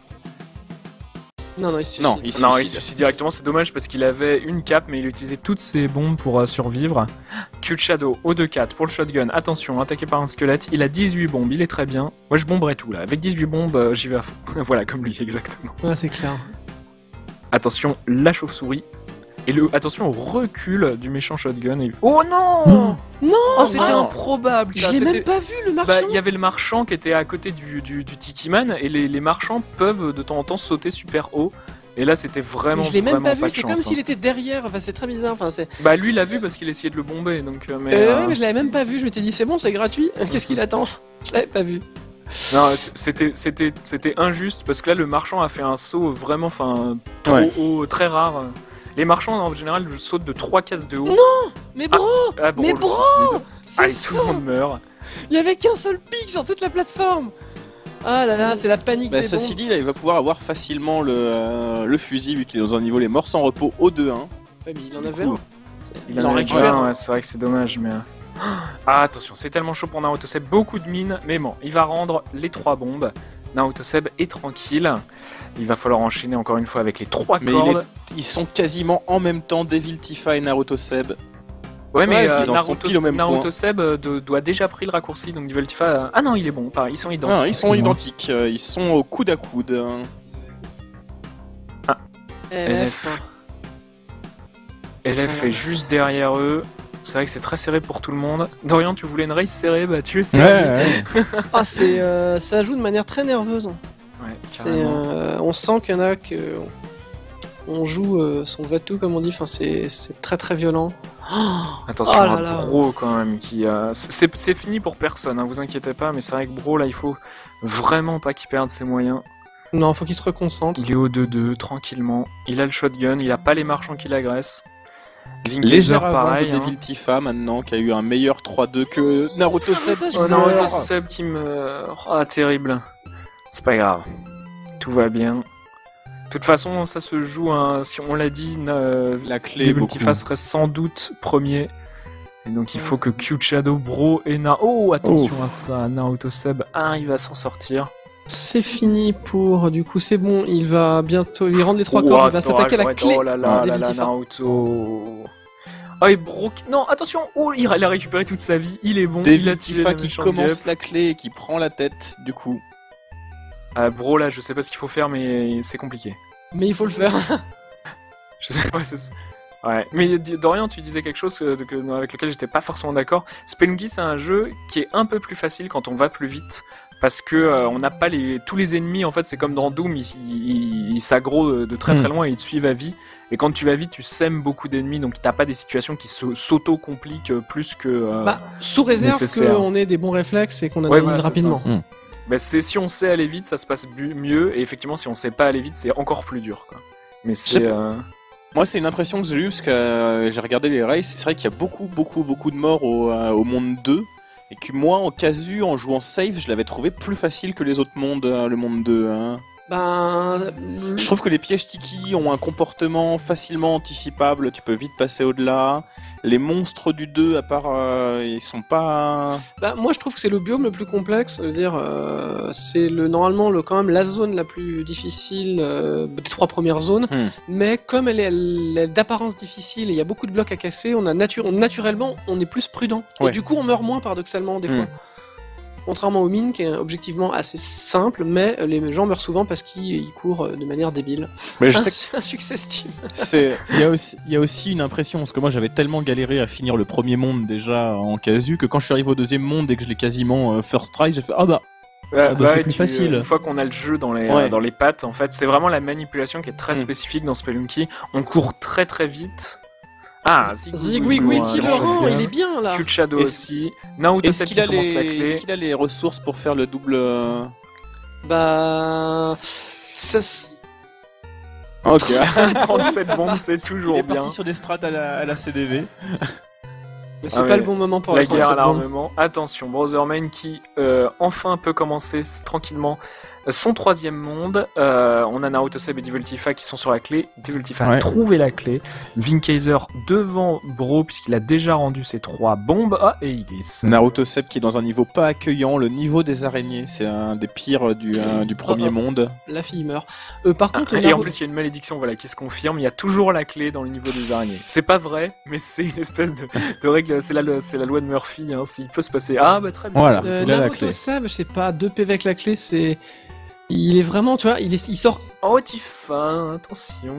Non, non, il se suicide. Non, il se Non, il suicide. se suicide directement, c'est dommage parce qu'il avait une cape, mais il utilisait toutes ses bombes pour euh, survivre. Cute Shadow, O deux quatre pour le shotgun. Attention, attaqué par un squelette. Il a dix-huit bombes, il est très bien. Moi, je bomberai tout là. Avec dix-huit bombes, euh, j'y vais à fond. Voilà, comme lui, exactement. Ouais, c'est clair. Attention, la chauve-souris. Et le, attention au recul du méchant shotgun. Et... Oh non. Non. Oh, c'était ah, improbable ça. Je l'ai C'était- même pas vu le Bah, marchand. il y avait le marchand qui était à côté du, du, du Tikiman, et les, les marchands peuvent de temps en temps sauter super haut. Et là, c'était vraiment, Mais je l'ai même vraiment pas vu. de C'est chance, comme hein. s'il était derrière. Enfin, c'est très bizarre. Enfin, c'est. Bah lui l'a vu parce qu'il essayait de le bomber, donc euh, mais, Euh, euh, ouais, mais je l'avais même pas vu. Je m'étais dit c'est bon, c'est gratuit. Qu'est-ce qu'il attend? Je l'avais pas vu. non, c- c'était c'était c'était injuste parce que là le marchand a fait un saut vraiment, enfin trop Ouais. haut, très rare. Les marchands en général sautent de trois cases de haut. Mais bro, Ah, mais le bro, suicide. c'est Allez, tout le ça. monde meurt. Il y avait qu'un seul pic sur toute la plateforme. Ah là là, c'est la panique Bah, des ceci bombes. dit, là, il va pouvoir avoir facilement le, euh, le fusil vu qu'il est dans un niveau les morts sans repos O deux un. Ouais, mais il en Du avait coup, un. C'est- Il Il en en a récupère un, un. ouais, c'est vrai que c'est dommage, mais. euh, Ah, attention, c'est tellement chaud pour Naruto Seb, beaucoup de mines, mais bon, il va rendre les trois bombes. Naruto Seb est tranquille. Il va falloir enchaîner encore une fois avec les trois Mais il cordes. est- ils sont quasiment en même temps Devil Tifa et Naruto Seb. Ouais, mais Ouais, euh, ils en sont Naruto, pile au même Naruto point. Seb euh, de- doit déjà pris le raccourci, donc Devil Tifa. euh, Ah non, il est bon, pareil, ils sont identiques. Non, ils sont Non. identiques, euh, ils sont au coude à coude. hein. L F. L F est juste derrière eux. C'est vrai que c'est très serré pour tout le monde. Dorian, tu voulais une race serrée, bah tu es serré. Ah, c'est, euh, ça joue de manière très nerveuse. Ouais, C'est, carrément. euh, on sent qu'il y en a que on joue euh, son va-tout comme on dit. Enfin, c'est, c'est très très violent. Attention Oh là à là. Bro quand même qui a... c'est, c'est fini pour personne, hein, vous inquiétez pas, mais c'est vrai que Bro là il faut vraiment pas qu'il perde ses moyens. Non, faut qu'il se reconcentre. Il est au deux deux tranquillement, il a le shotgun, il a pas les marchands qui l'agressent. Vingager, Légère avance pareil. de hein. Devil Tifa maintenant, qui a eu un meilleur trois deux que Naruto Seb. qui Oh Oh non, non, meurt. Naruto Seb qui meurt. Ah, terrible. C'est pas grave. Tout va bien. De toute façon, ça se joue, hein, si on l'a dit, euh, La clé Devil beaucoup. Tifa serait sans doute premier. Et donc il faut que Cute Shadow, Bro et Na... Oh, attention Ouf. à ça, Naruto Seb arrive à s'en sortir. C'est fini pour. Du coup, c'est bon. Il va bientôt. Il rendre les trois Oh, cordes. Il va attends, s'attaquer à la j'aurais- clé. Oh là là, des là là, Viltifa. Naruto. Oh, et Bro... Non, attention. Oh, il a il a récupéré toute sa vie. Il est bon. il a Devil tué Tifa la qui méchante commence guêpe. la clé et qui prend la tête, du coup. Ah, Bro, là, je sais pas ce qu'il faut faire, mais c'est compliqué. Mais il faut le faire. Je sais pas, c'est... Ouais, mais D- Dorian, tu disais quelque chose euh, de- que- avec lequel j'étais pas forcément d'accord. Spelunky, c'est un jeu qui est un peu plus facile quand on va plus vite, parce que euh, on n'a pas les tous les ennemis. En fait, c'est comme dans Doom, ils ils- ils s'aggro de, de très très Mm. loin et ils te suivent à vie. Et quand tu vas vite, tu sèmes beaucoup d'ennemis, donc t'as pas des situations qui se- s'auto-compliquent plus que. euh, Bah, sous réserve nécessaire. qu'on ait des bons réflexes et qu'on Ouais, analyse voilà, c'est rapidement. bah, c'est si on sait aller vite, ça se passe bu- mieux. Et effectivement, si on sait pas aller vite, c'est encore plus dur. Quoi. Mais c'est. sais pas. euh, Moi, c'est une impression que j'ai eue parce que euh, j'ai regardé les races. C'est vrai qu'il y a beaucoup, beaucoup, beaucoup de morts au, euh, au monde deux. Et que moi, en casu, en jouant safe, je l'avais trouvé plus facile que les autres mondes, euh, le monde deux. hein. Ben. Je trouve que les pièges Tiki ont un comportement facilement anticipable. Tu peux vite passer au-delà. Les monstres du deux, à part, euh, ils sont pas. Bah, moi je trouve que c'est le biome le plus complexe, je veux dire, euh, c'est le, normalement le, quand même la zone la plus difficile euh, des trois premières zones, Hmm. mais comme elle est, elle est d'apparence difficile et il y a beaucoup de blocs à casser, on a natu- on- naturellement on est plus prudent. Ouais. Et du coup on meurt moins paradoxalement des Hmm. fois. Contrairement au mine qui est objectivement assez simple, mais les gens meurent souvent parce qu'ils ils courent de manière débile. Mais je un, sais que un succès Steam. c'est, il y a aussi, il y a aussi une impression parce que moi j'avais tellement galéré à finir le premier monde déjà en casu que quand je suis arrivé au deuxième monde et que je l'ai quasiment euh, first try, j'ai fait ah bah. Ouais, Ah bah, bah c'est ouais, plus tu- facile. Une fois qu'on a le jeu dans les, Ouais. euh, dans les pattes, en fait, c'est vraiment la manipulation qui est très Mm. spécifique dans Spelunky. On court très très vite. Ah, Zigwigwig qui le rend, il est bien là. Cul de Shadow Est-ce- aussi. Naruto Est-ce sept qu'il qui a commence la les, est-ce clé. qu'il a les ressources pour faire le double euh, Bah. Ça, s- Ok. trente-sept bombes, c'est Il toujours est bien. parti sur des strats à la, à la C D V. mais c'est Ah pas ouais. le bon moment pour La la guerre à trente-sept bombes. l'armement. Attention, Brotherman qui euh, enfin peut commencer s- tranquillement son troisième monde. Euh, on a Naruto Seb et Devil Tifa qui sont sur la clé. Devil Tifa a Ouais. trouvé la clé. Vinkaiser devant Bro puisqu'il a déjà rendu ses trois bombes. Ah, et il glisse. Naruto Seb qui est dans un niveau pas accueillant, le niveau des araignées, c'est un des pires du, euh, du premier Oh, oh. monde. La fille meurt. Euh, par contre, Et en Naruto- plus, il y a une malédiction voilà, qui se confirme. Il y a toujours la clé dans le niveau des araignées. C'est pas vrai, mais c'est une espèce de, de règle. C'est la, c'est la loi de Murphy. Hein, s'il peut se passer. Ah, bah très bien. Voilà, Euh, il a la Naruto clé. Seb, je sais pas, deux P V avec la clé, c'est. Il est vraiment, tu vois, il, est... il sort. Oh, Tifa, attention.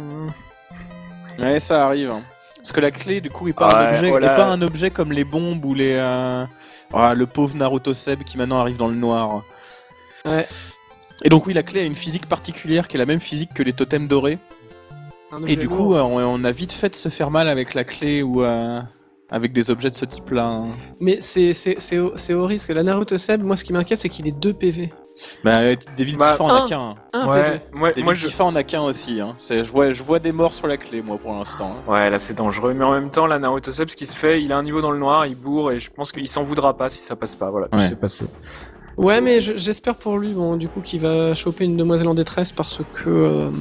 Ouais, ça arrive. hein. Parce que la clé, du coup, est pas, Ouais, un, objet, voilà. est pas un objet comme les bombes ou les. euh, ah, le pauvre Naruto Seb qui maintenant arrive dans le noir. Ouais. Et donc, oui, la clé a une physique particulière qui est la même physique que les totems dorés. un Et objet du lourd. coup, euh, on, on a vite fait de se faire mal avec la clé ou euh, avec des objets de ce type-là. hein. Mais c'est c'est c'est au, c'est au risque. La Naruto Seb, moi, ce qui m'inquiète, c'est qu'il est deux P V. Bah, Devil Bah, Tifa en un. a qu'un. Un P V. Ouais, moi, Devil moi je. Tifa en a qu'un aussi. Hein. C'est- Je, vois, je vois des morts sur la clé, moi, pour l'instant. hein. Ouais, là c'est dangereux, mais en même temps, là, Naruto Seb, ce qui se fait, il a un niveau dans le noir, il bourre, et je pense qu'il s'en voudra pas si ça passe pas. Voilà, Ouais. c'est passé. Ouais, mais je- j'espère pour lui, bon, du coup, qu'il va choper une demoiselle en détresse parce que. euh,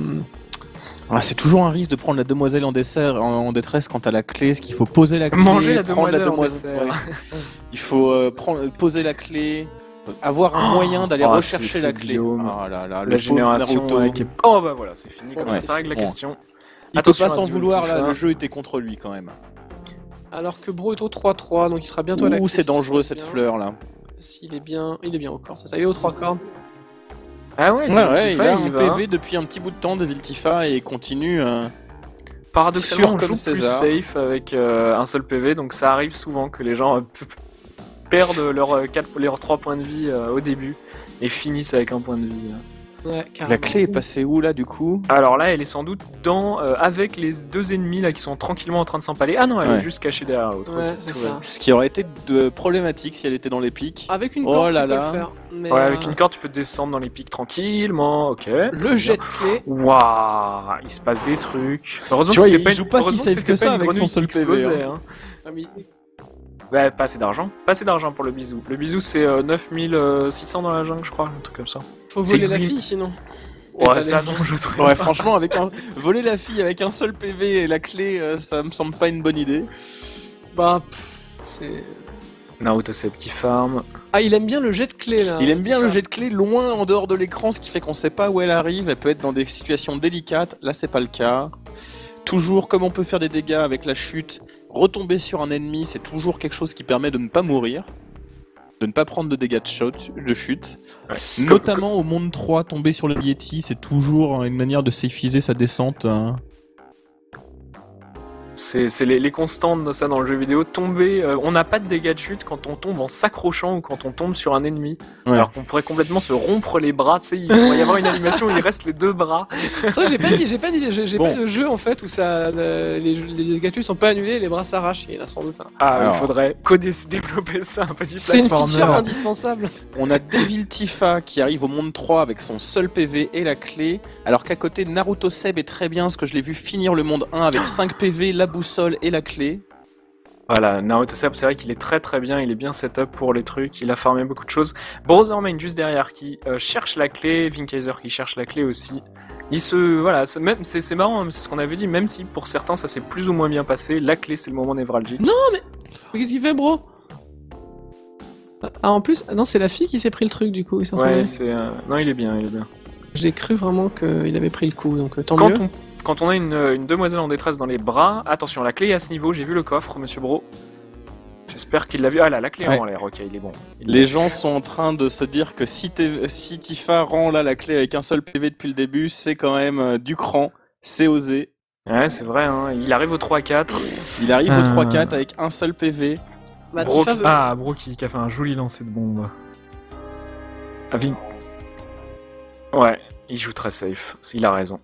Ah, c'est toujours un risque de prendre la demoiselle en, dessert, en, en détresse quand t'as la clé, parce qu'il faut poser la clé, Manger la prendre la demoiselle en demoiselle. dessert. ouais. Il faut euh, prendre, poser la clé, avoir un Oh, moyen d'aller oh, rechercher c'est- la c'est clé. Guillaume. Ah là là, le La pauvre génération Naruto. ouais, qui est... Oh bah voilà, c'est fini, comme Ouais, ça, ça règle la bon. question. Il peut Attention pas à s'en Devil vouloir, là, Tifa. le jeu était contre lui quand même. Alors que Bro est au trois trois, donc il sera bientôt à la Ouh, clé, c'est si tout dangereux se passe cette bien. fleur là. S'il est bien, il est bien au corps, c'est ça. Il est aux trois cordes. Ah ouais, Ouais, Devil ouais, il Tifa, a un il va, P hein. V depuis un petit bout de temps de Viltifa et il continue. euh, Paradoxalement, sûr on comme joue César. plus safe avec euh, un seul P V, donc ça arrive souvent que les gens euh, p- p- perdent leurs euh, quatre, leurs trois points de vie euh, au début et finissent avec un point de vie. hein. Ouais, carrément. La clé est passée où là du coup? Alors là, elle est sans doute dans euh, avec les deux ennemis là qui sont tranquillement en train de s'empaler. Ah non, elle Ouais. est juste cachée derrière l'autre. Ouais, Ok, c'est tout ça. va. Ce qui aurait été de problématique si elle était dans les pics. Avec une Oh corde, là tu peux là. le faire. Mais, Ouais, euh, avec une corde, tu peux descendre dans les pics tranquillement. Ok. le jet de clé. Waouh, il se passe des trucs. Heureusement Tu vois, que c'était il pas joue une- pas si heureusement safe c'était que ça pas une avec son grenouille seul qui P V, explosait, hein. hein. Ah, mais- Ouais, pas assez d'argent. Pas assez d'argent pour le bisou. Le bisou, c'est euh, neuf mille six cents dans la jungle, je crois, un truc comme ça. Faut C'est voler la lui. fille sinon. Ouais, t'as ça, des- non, je serais Ouais, pas. franchement, avec un... voler la fille avec un seul P V et la clé, euh, ça me semble pas une bonne idée. Bah, pff, c'est. Naruto Seb qui farm. Ah, il aime bien le jet de clé là. Il aime bien c'est le ça. jet de clé loin en dehors de l'écran, ce qui fait qu'on sait pas où elle arrive. Elle peut être dans des situations délicates. Là, c'est pas le cas. Toujours, comme on peut faire des dégâts avec la chute, retomber sur un ennemi, c'est toujours quelque chose qui permet de ne pas mourir, de ne pas prendre de dégâts de, shot, de chute. Ouais. Notamment au monde trois, tomber sur le Yeti, c'est toujours une manière de safiser sa descente. hein. C'est c'est les, les constantes de ça dans le jeu vidéo. Tomber, euh, on n'a pas de dégâts de chute quand on tombe en s'accrochant ou quand on tombe sur un ennemi. Ouais. Alors qu'on pourrait complètement se rompre les bras. Tu sais, il pourrait y avoir une animation où il reste les deux bras. C'est vrai, j'ai pas dit, j'ai pas dit, j'ai j'ai Bon. pas de jeu en fait où ça, euh, les, les gâtus sont pas annulés, les bras s'arrachent. Il y en a sans doute un. Ah, Alors. il faudrait coder, développer ça, un petit C'est une platformer. feature indispensable. On a Devil Tifa qui arrive au monde trois avec son seul P V et la clé, alors qu'à côté Naruto Seb est très bien, parce que je l'ai vu finir le monde un avec cinq P V, la boussole et la clé. Voilà, Naruto Seb, c'est vrai qu'il est très très bien, il est bien setup pour les trucs, il a farmé beaucoup de choses. Brotherman juste derrière qui euh, cherche la clé, Vinkaiser qui cherche la clé aussi. Il se, voilà, c'est même, c'est c'est marrant, hein, c'est ce qu'on avait dit, même si pour certains ça s'est plus ou moins bien passé, la clé c'est le moment névralgique. Non mais qu'est-ce qu'il fait, bro? Ah, en plus, non, c'est la fille qui s'est pris le truc du coup. il s'est Ouais, entraîné. c'est, euh, non, il est bien, il est bien. J'ai cru vraiment qu'il avait pris le coup, donc euh, tant Quand mieux. on, quand on a une, une demoiselle en détresse dans les bras, attention, la clé est à ce niveau, j'ai vu le coffre, monsieur Bro. J'espère qu'il l'a vu. Ah là, la clé Ouais. en l'air, ok, il est bon. Il Les l'a- gens sont en train de se dire que si, t'es- si Tifa rend là la clé avec un seul P V depuis le début, c'est quand même euh, du cran, c'est osé. Ouais, c'est vrai, hein. Il arrive au trois quatre. Il arrive au Euh. trois quatre avec un seul P V. Bah, Bro, Tifa veut- Ah, Bro qui, qui a fait un joli lancer de bombe. Ah, Vin- Ouais, il joue très safe, il a raison.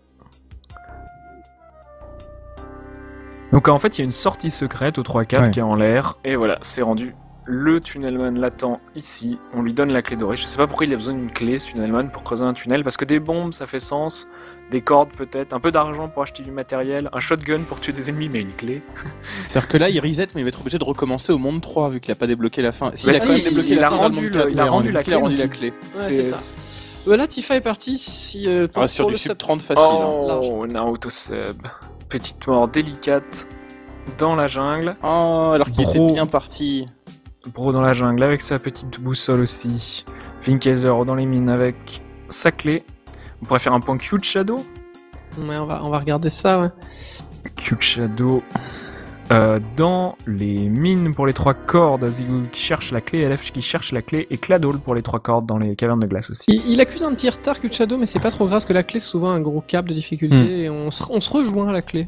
Donc en fait, il y a une sortie secrète au trois quatre Ouais. qui est en l'air, et voilà, c'est rendu. Le tunnelman l'attend ici, on lui donne la clé dorée. Je sais pas pourquoi il a besoin d'une clé, ce tunnelman, pour creuser un tunnel, parce que des bombes, ça fait sens, des cordes peut-être, un peu d'argent pour acheter du matériel, un shotgun pour tuer des ennemis, mais une clé. C'est-à-dire que là, il reset, mais il va être obligé de recommencer au monde trois, vu qu'il a pas débloqué la fin. Si, Bah il a si, quand même il- débloqué il la a fin rendu dans le le- monde il a quatre, rendu ouais, la il a clé, rendu la donc clé. Ouais, C'est- c'est ça. Voilà, Tifa est parti. Si, euh, Ah, pour sur le du sub sub- trente facile. hein. Oh, Naruto Sub. Petite mort délicate dans la jungle. Oh, alors qu'il était Bro. bien parti. Bro dans la jungle avec sa petite boussole aussi. Vinkaiser dans les mines avec sa clé. On pourrait faire un point Cute Shadow. Ouais, on va, on va regarder ça, ouais. Cute Shadow euh, dans les mines pour les trois cordes. Zigou qui cherche la clé, L F qui cherche la clé et Cladol pour les trois cordes dans les cavernes de glace aussi. Il, il accuse un petit retard que Shadow, mais c'est pas trop grave parce que la clé c'est souvent un gros câble de difficulté Hmm. et on se, on se rejoint à la clé.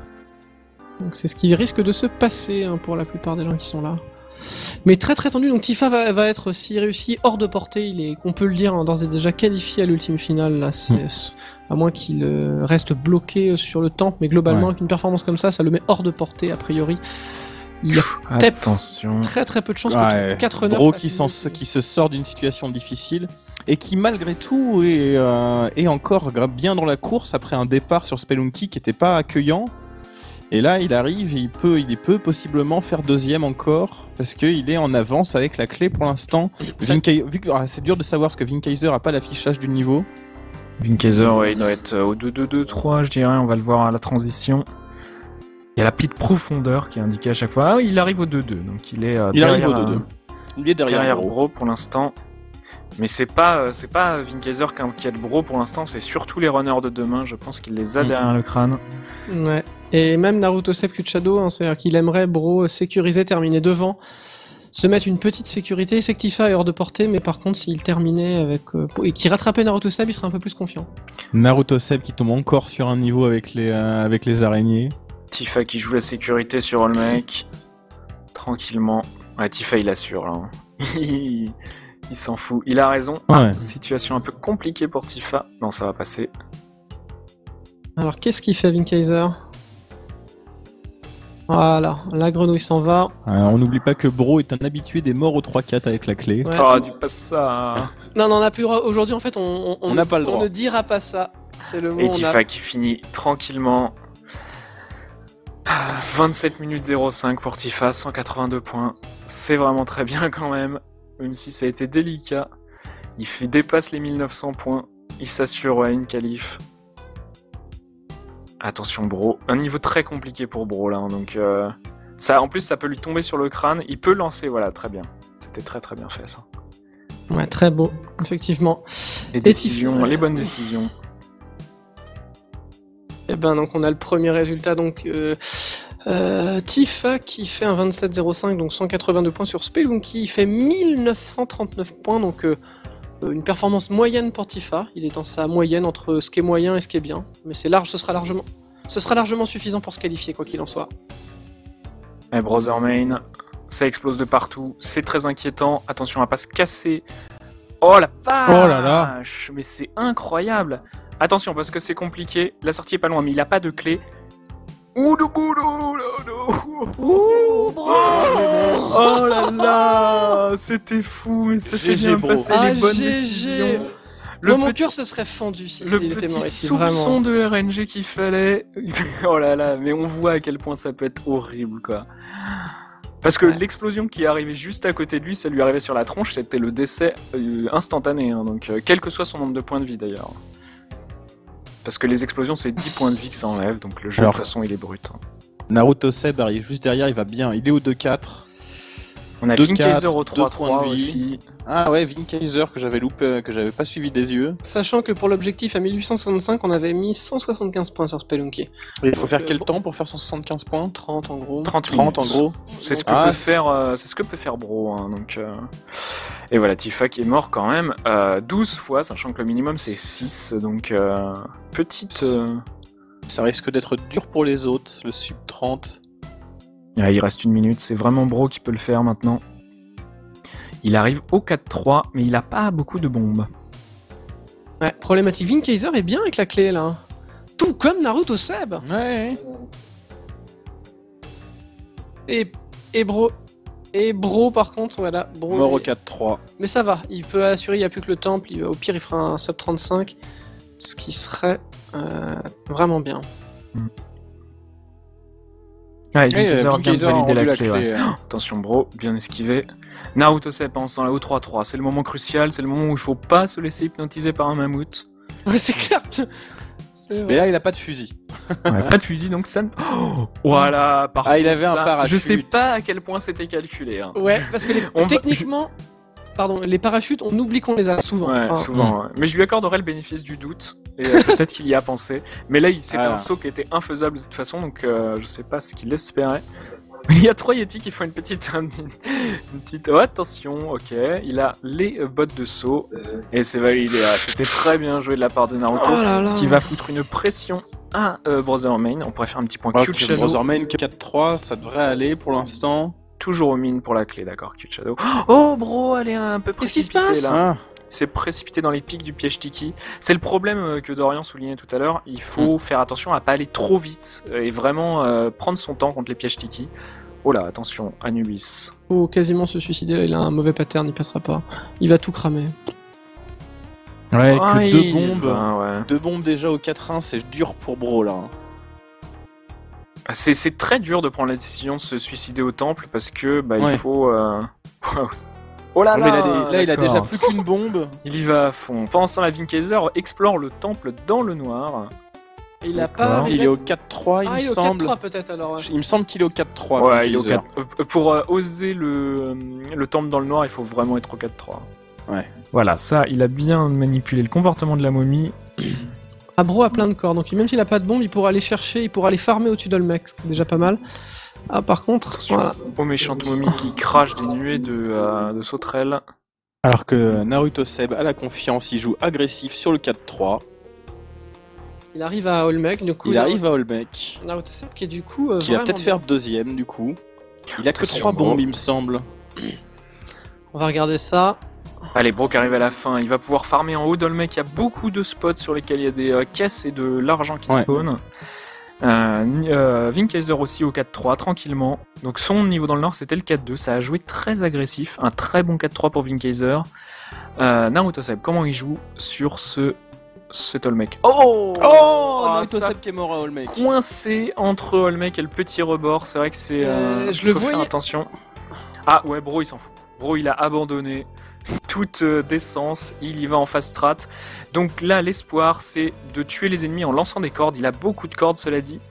Donc c'est ce qui risque de se passer hein, pour la plupart des gens qui sont là. Mais très très tendu, donc Tifa va, va être, s'il réussit, hors de portée, il est, qu'on peut le dire, hein, d'ores et déjà qualifié à l'ultime finale, là, c'est, à moins qu'il euh, reste bloqué sur le temple, mais globalement, Ouais. avec une performance comme ça, ça le met hors de portée, a priori. Il y a Tep. Attention. très très peu de chances Ouais. que quatre neuf Bro fasse qui, une s'en- ultime. qui se sort d'une situation difficile et qui malgré tout est, euh, est encore gra- bien dans la course après un départ sur Spelunky qui était pas accueillant. Et là, il arrive, et il peut, il peut possiblement faire deuxième encore parce qu'il est en avance avec la clé pour l'instant. Ça- Vinkai- vu que ah, c'est dur de savoir parce que Vinkaiser a pas l'affichage du niveau. Vinkaiser, ouais, il doit être euh, au deux deux deux trois, je dirais. On va le voir à la transition. Il y a la petite profondeur qui est indiquée à chaque fois. Ah, il arrive au deux deux, donc il est euh, Il derrière, arrive au deux deux. euh, Il est derrière, derrière Bro. Bro pour l'instant. Mais c'est pas, euh, c'est pas Vinkaiser qui inquiète Bro pour l'instant, c'est surtout les runners de demain. Je pense qu'il les a Mhm. derrière le crâne. Ouais. Et même Naruto Sep Cute Shadow, hein, c'est-à-dire qu'il aimerait, Bro, sécuriser, terminer devant, se mettre une petite sécurité. C'est que Tifa est hors de portée, mais par contre, s'il terminait avec. Euh, et qu'il rattrapait Naruto Sep, il serait un peu plus confiant. Naruto Seb qui tombe encore sur un niveau avec les, euh, avec les araignées. Tifa qui joue la sécurité sur Olmec. Tranquillement. Ouais, Tifa il assure là. hein. il il s'en fout. Il a raison. Ah, Ouais. situation un peu compliquée pour Tifa. Non, ça va passer. Alors, qu'est-ce qu'il fait, Vinkaiser? Voilà, la grenouille s'en va. Euh, on n'oublie pas que Bro est un habitué des morts au trois quatre avec la clé. Ouais. Oh, dis pas ça. Non, non, on n'a plus le droit. Aujourd'hui, en fait, on, on, On n'a pas le on droit. ne dira pas ça. C'est le mot. Et on a- Tifa qui finit tranquillement. Ah, vingt-sept minutes zéro cinq pour Tifa, cent quatre-vingt-deux points. C'est vraiment très bien quand même. Même si ça a été délicat. Il fait, dépasse les mille neuf cents points. Il s'assure ouais, une qualif. Attention Bro. Un niveau très compliqué pour Bro là. hein, donc euh, ça, en plus ça peut lui tomber sur le crâne. Il peut lancer, voilà, très bien. C'était très très bien fait ça. Ouais, très beau, effectivement. Les Tifa- décisions, les bonnes décisions. Et ben, donc, on a le premier résultat. Donc, euh, euh, Tifa qui fait un vingt-sept zéro cinq, donc cent quatre-vingt-deux points sur Spelunky. Il fait mille neuf cent trente-neuf points, donc euh, une performance moyenne pour Tifa. Il est dans sa moyenne entre ce qui est moyen et ce qui est bien. Mais c'est large, ce sera largement, ce sera largement suffisant pour se qualifier, quoi qu'il en soit. Et Brother Main, ça explose de partout, c'est très inquiétant, attention à pas se casser. Oh la vache! Oh là là. Mais c'est incroyable! Attention parce que c'est compliqué, la sortie est pas loin, mais il a pas de clé. Ouh, ouh, ouh, ouh, ouh, ouh. Ouh, bro Oh là là! C'était fou, mais ça s'est G G, bien bro. passé, Ah, les bonnes G G. décisions. Moi, mon petit- cœur se serait fendu si le il était petit mort ici, soupçon vraiment. de R N G qu'il fallait. Oh là là, mais on voit à quel point ça peut être horrible, quoi. Parce que Ouais. l'explosion qui est arrivée juste à côté de lui, ça lui arrivait sur la tronche, c'était le décès euh, instantané, hein, donc euh, quel que soit son nombre de points de vie d'ailleurs. Parce que les explosions, c'est dix points de vie que ça enlève, donc le jeu Alors- de toute façon il est brut. hein. Naruto Seb arrive juste derrière, il va bien, il est au deux quatre. On a deux Vinkaiser quatre, au deux trois points trois de vie. aussi. Ah ouais, Vinkaiser que j'avais loupé, que j'avais pas suivi des yeux. Sachant que pour l'objectif à mille huit cent soixante-cinq, on avait mis cent soixante-quinze points sur Spelunky. Et il faut faire euh, quel bon. temps pour faire cent soixante-quinze points? trente en gros. trente trente en minutes. gros. C'est ce que Ah, peut c'est- faire, euh, c'est ce que peut faire Bro. Hein, donc, euh... Et voilà, Tifa qui est mort quand même euh, douze fois, sachant que le minimum c'est six. Donc, euh, petite. Euh... Ça risque d'être dur pour les autres, le sub trente. Ouais, il reste une minute, c'est vraiment Bro qui peut le faire maintenant. Il arrive au quatre trois, mais il a pas beaucoup de bombes. Ouais, problématique. Vinkaiser est bien avec la clé là. Tout comme Naruto Seb. Ouais. Et, et Bro. Et Bro par contre, voilà. Bro, Mort au il- quatre trois. Mais ça va, il peut assurer, il n'y a plus que le temple. il- Au pire, il fera un sub trente-cinq. Ce qui serait euh, vraiment bien. Ouais, Et Vinkaiser vient de Vinkaiser a valider rendu la la clé. clé. ouais. ouais. Attention Bro, bien esquivé. Naruto Sep pense dans la O trois trois, c'est le moment crucial, c'est le moment où il faut pas se laisser hypnotiser par un mammouth. Ouais, c'est clair. C'est Mais vrai. là, il a pas de fusil. Ouais, pas de fusil donc ça ne... Oh, voilà, par Ah, il contre, avait un ça, parachute. Je sais pas à quel point c'était calculé. Hein. Ouais, parce que les- On va- techniquement, pardon, les parachutes, on oublie qu'on les a souvent. Ouais, Enfin, souvent. ouais. Mais je lui accorderai le bénéfice du doute. Et euh, peut-être qu'il y a pensé. Mais là, il- c'était Voilà. un saut qui était infaisable de toute façon, donc euh, je sais pas ce qu'il espérait. Il y a trois Yeti qui font une petite, une petite. Oh, attention, ok. Il a les euh, bottes de saut et c'est validé. Ah, c'était très bien joué de la part de Naruto, Oh là là. qui va foutre une pression à euh, Brother Main. On pourrait faire un petit point Ouais, Cute Shadow. Brotherman quatre trois, ça devrait aller pour l'instant. Toujours aux mines pour la clé, d'accord, Cute Shadow. Oh, bro, elle est un peu Qu'est-ce qui se précipitée passe là. Ah. C'est précipité dans les pics du piège Tiki. C'est le problème euh, que Dorian soulignait tout à l'heure. Il faut faire attention à pas aller trop vite et vraiment euh, prendre son temps contre les pièges Tiki. Oh là, attention, Anubis. faut quasiment se suicider là, il a un mauvais pattern, il passera pas. Il va tout cramer. Ouais, que Ah, deux il- bombes. Ah, ouais. Deux bombes déjà au quatre un, c'est dur pour Bro là. C'est, c'est très dur de prendre la décision de se suicider au temple parce que bah, Ouais. il faut. euh, Oh là Non, là, mais là, des- là, il a d'accord. déjà plus qu'une bombe. Il y va à fond. Pendant ce temps, la Vinkaiser explore le temple dans le noir. Et il a D'accord. pas. Il est au quatre trois, il Ah, me il est au semble. quatre trois peut-être alors. ouais. Il me semble qu'il est au quatre trois. Ouais, il est au Vinkaiser. quatre- euh, Pour euh, oser le, le temple dans le noir, il faut vraiment être au quatre trois. Ouais. Voilà, ça, il a bien manipulé le comportement de la momie. Ah, Bro a plein de corps, donc même s'il a pas de bombe, il pourra aller chercher, il pourra aller farmer au-dessus d'Olmec, ce qui est déjà pas mal. Ah, par contre, Attention voilà. aux méchantes momies qui crachent des nuées de, euh, de sauterelles. Alors que Naruto Seb a la confiance, il joue agressif sur le quatre trois. Il arrive à Olmec, du coup. Il a- arrive à Olmec, Naruto Sep qui est du coup. euh, qui va vraiment peut-être bien. faire deuxième du coup. Il a que Attention, trois Bro. bombes, il me semble. On va regarder ça. Allez, Brock arrive à la fin, il va pouvoir farmer en haut d'Olmec, il y a beaucoup de spots sur lesquels il y a des euh, caisses et de l'argent qui Ouais. spawn. Euh, Ni- euh, Vinkaiser aussi au quatre trois, tranquillement. Donc son niveau dans le nord c'était le quatre deux, ça a joué très agressif, un très bon quatre trois pour Vinkaiser. Euh, Naruto Seb, comment il joue sur ce cet Olmec? Oh, Oh, Ah, Naruto ça- Seb qui est mort à Olmec. Coincé entre Olmec et le petit rebord, c'est vrai que c'est... Euh, Euh, je le faut faire voyais. attention. Ah ouais, Bro il s'en fout. Bro il a abandonné toute euh, décence, il y va en fast strat. Donc là l'espoir c'est de tuer les ennemis en lançant des cordes, il a beaucoup de cordes cela dit.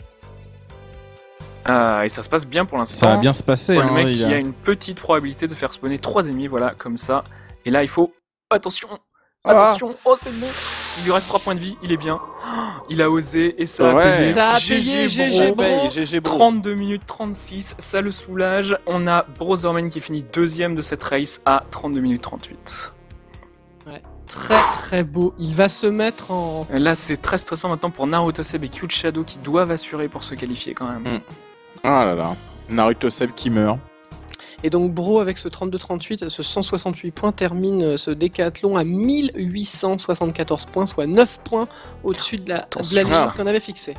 Euh, et ça se passe bien pour l'instant. Ça va bien se passer. Le hein, mec il qui a- a une petite probabilité de faire spawner trois ennemis, voilà, comme ça. Et là il faut... Attention. Attention, oh c'est bon. Il lui reste trois points de vie, il est bien. Il a osé et ça a Ouais. payé. Ça a G G, payé, G Bro. G, Bro. Paye, G G Bro. trente-deux minutes trente-six, ça le soulage. On a Brotherman qui finit deuxième de cette race à trente-deux minutes trente-huit. Très très beau. Il va se mettre en. Là, c'est très stressant maintenant pour Naruto Seb et Cute Shadow qui doivent assurer pour se qualifier quand même. Mm. Ah là là. Naruto Seb qui meurt. Et donc Bro avec ce trente-deux trente-huit, ce cent soixante-huit points termine euh, ce décathlon à mille huit cent soixante-quatorze points, soit neuf points au-dessus de la, de Attention. la limite Ah. qu'on avait fixée.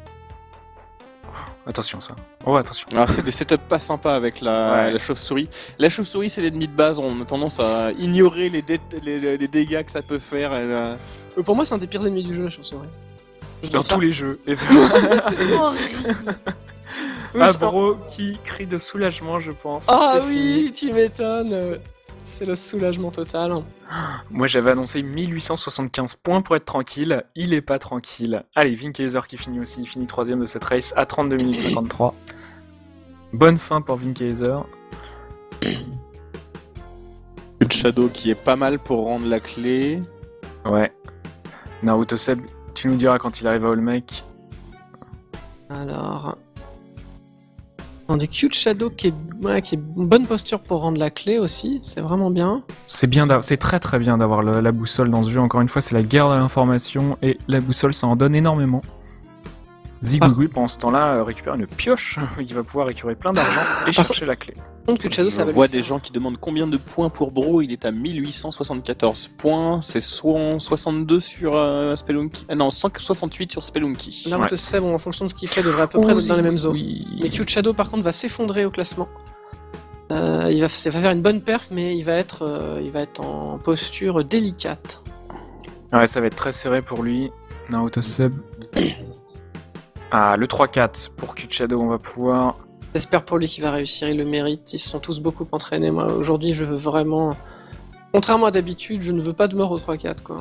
Attention ça. Oh attention. Alors c'est des setups pas sympas avec la, Ouais. la chauve-souris. La chauve-souris c'est l'ennemi de base, on a tendance à ignorer les, dé- les, les dégâts que ça peut faire. Elle, euh, Euh, pour moi, c'est un des pires ennemis du jeu, la chauve-souris. Je Dans trouve ça- tous les jeux. Et C'est horrible. Oui, Ah c'est- Bro qui crie de soulagement je pense. Ah C'est oui, tu m'étonnes. euh, C'est le soulagement total. Moi j'avais annoncé mille huit cent soixante-quinze points pour être tranquille, il est pas tranquille. Allez, Vinkaiser qui finit aussi, il finit troisième de cette race à trente-deux minutes cinquante-trois. Bonne fin pour Vinkaiser. Le Shadow qui est pas mal pour rendre la clé. Ouais. Naruto Seb, tu nous diras quand il arrive à Olmec. Alors... Non, du cute Shadow qui est... Ouais, qui est une bonne posture pour rendre la clé aussi, c'est vraiment bien. C'est bien, d'a- c'est très très bien d'avoir le- la boussole dans ce jeu. Encore une fois, c'est la guerre de l'information et la boussole, ça en donne énormément. Zigugui, pendant ce temps-là, euh, récupère une pioche. Il va pouvoir récupérer plein d'argent et chercher la clé. Par contre, cute Shadow, Je ça va lui vois faire- des gens qui demandent combien de points pour Bro. Il est à mille huit cent soixante-quatorze points. C'est cent soixante-deux sur euh, Spelunky. Ah non, cent soixante-huit sur Spelunky. Naruto Ouais. Seb, en fonction de ce qu'il fait, devrait à peu près être dans les mêmes eaux. Oui. Mais cute Shadow, par contre, va s'effondrer au classement. Euh, il, va, ça va faire une bonne perf, mais il va être, euh, il va être en posture délicate. Ouais, ça va être très serré pour lui. Naruto Seb. Ah, le trois quatre pour Cute Shadow, on va pouvoir. J'espère pour lui qu'il va réussir, il le mérite. Ils se sont tous beaucoup entraînés. Moi, aujourd'hui, je veux vraiment. Contrairement à d'habitude, je ne veux pas de mort au trois quatre, quoi.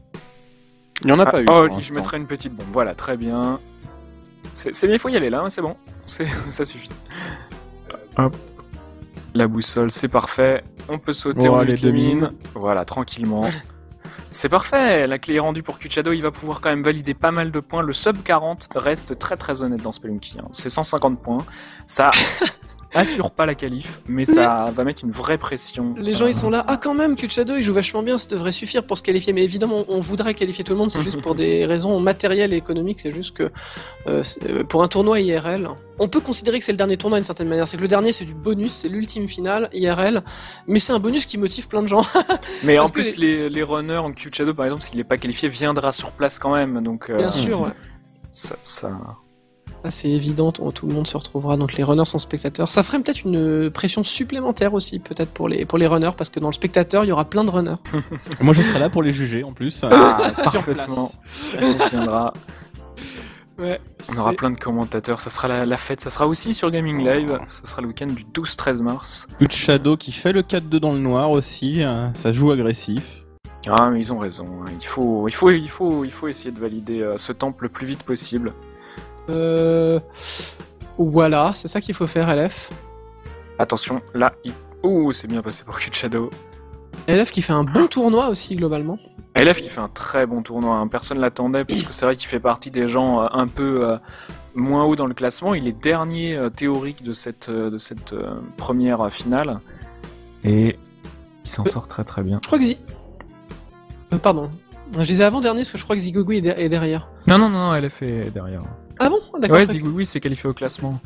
Il n'y en a Ah, pas eu. oh, pour je l'instant. mettrai une petite bombe. Voilà, très bien. C'est c'est bien, il faut y aller là, hein, c'est bon. C'est- Ça suffit. Hop. La boussole, c'est parfait. On peut sauter, Oh, on les l'illumine. domine. Voilà, tranquillement. C'est parfait, la clé est rendue pour Cute Shadow, il va pouvoir quand même valider pas mal de points. Le sub quarante reste très très honnête dans Spelunky. Hein. C'est cent cinquante points. Ça assure pas la qualif, mais ça va mettre une vraie pression. Les gens, ils sont là. Ah, quand même, cute Shadow, il joue vachement bien, ça devrait suffire pour se qualifier. Mais évidemment, on, on voudrait qualifier tout le monde, c'est juste pour des raisons matérielles et économiques. C'est juste que euh, c'est- euh, pour un tournoi I R L, on peut considérer que c'est le dernier tournoi d'une certaine manière. C'est que le dernier, c'est du bonus, c'est l'ultime finale I R L. Mais c'est un bonus qui motive plein de gens. Mais Parce en que plus, les... Les, runners en Cute Shadow, par exemple, s'il n'est pas qualifié, viendra sur place quand même. Donc, euh, Bien sûr, ouais. ça, ça... Ça, c'est évident, t- tout le monde se retrouvera, donc les runners sont spectateurs. Ça ferait peut-être une pression supplémentaire aussi, peut-être pour les, pour les runners, parce que dans le spectateur, il y aura plein de runners. Moi, je serai là pour les juger en plus. Ah, Sur parfaitement. place. On viendra. Ouais, On aura plein de commentateurs. Ça sera la, la fête. Ça sera aussi sur Gaming Live. Ça sera le week-end du douze treize mars. Good Shadow qui fait le quatre deux dans le noir aussi. euh, Ça joue agressif. Ah, mais ils ont raison. hein. Il faut, il faut, il faut, il faut essayer de valider euh, ce temple le plus vite possible. Euh... Voilà, c'est ça qu'il faut faire, L F. Attention, là, il... oh, c'est bien passé pour Cute Shadow. L F qui fait un bon tournoi aussi, globalement. L F qui fait un très bon tournoi. hein. Personne l'attendait parce que c'est vrai qu'il fait partie des gens euh, un peu euh, moins haut dans le classement. Il est dernier euh, théorique de cette, euh, de cette euh, première euh, finale. Et il s'en sort très très bien. Je crois que Zi... Euh, pardon. Je disais avant-dernier parce que je crois que Zigugui est, de- est derrière. Non, non, non, non, L F est derrière. Ah bon? D'accord. Ouais, je crois Zigugui s'est qualifié au classement.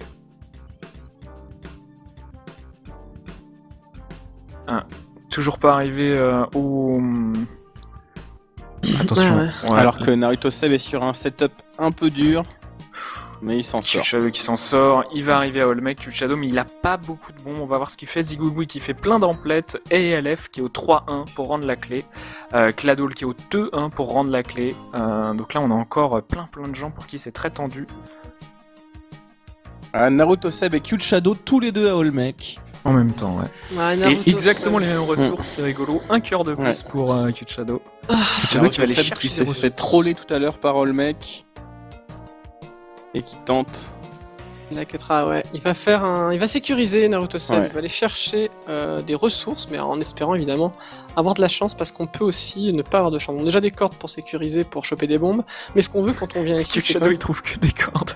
Ah, toujours pas arrivé euh, au... Attention. Ouais, Ouais. Alors que Naruto Seb est sur un setup un peu dur, mais il s'en Cute sort. Shadow qui s'en sort, il va arriver à Olmec, Cute Shadow, mais il a pas beaucoup de bombes, on va voir ce qu'il fait. Zigugui qui fait plein d'emplettes, et L F qui est au trois un pour rendre la clé, euh, Cladol qui est au deux un pour rendre la clé, euh, donc là on a encore plein plein de gens pour qui c'est très tendu. Ah, Naruto Seb et Cute Shadow tous les deux à Olmec. En même temps, ouais. que- Ouais, Et Naruto, exactement ça- les mêmes ressources, c'est rigolo, un cœur de plus Ouais. pour euh, Cute Shadow. Ah, Cute Shadow qui va aller Seb chercher qui des s'est fait ressources. troller tout à l'heure par Olmec et qui tente. Il a que tra- ouais. Il va faire un... Il va sécuriser Naruto Seb, Ouais. il va aller chercher euh, des ressources, mais en espérant évidemment avoir de la chance, parce qu'on peut aussi ne pas avoir de chance. On a déjà des cordes pour sécuriser, pour choper des bombes, mais ce qu'on veut quand on vient ici, Cute c'est Shadow quand même- il trouve que des cordes.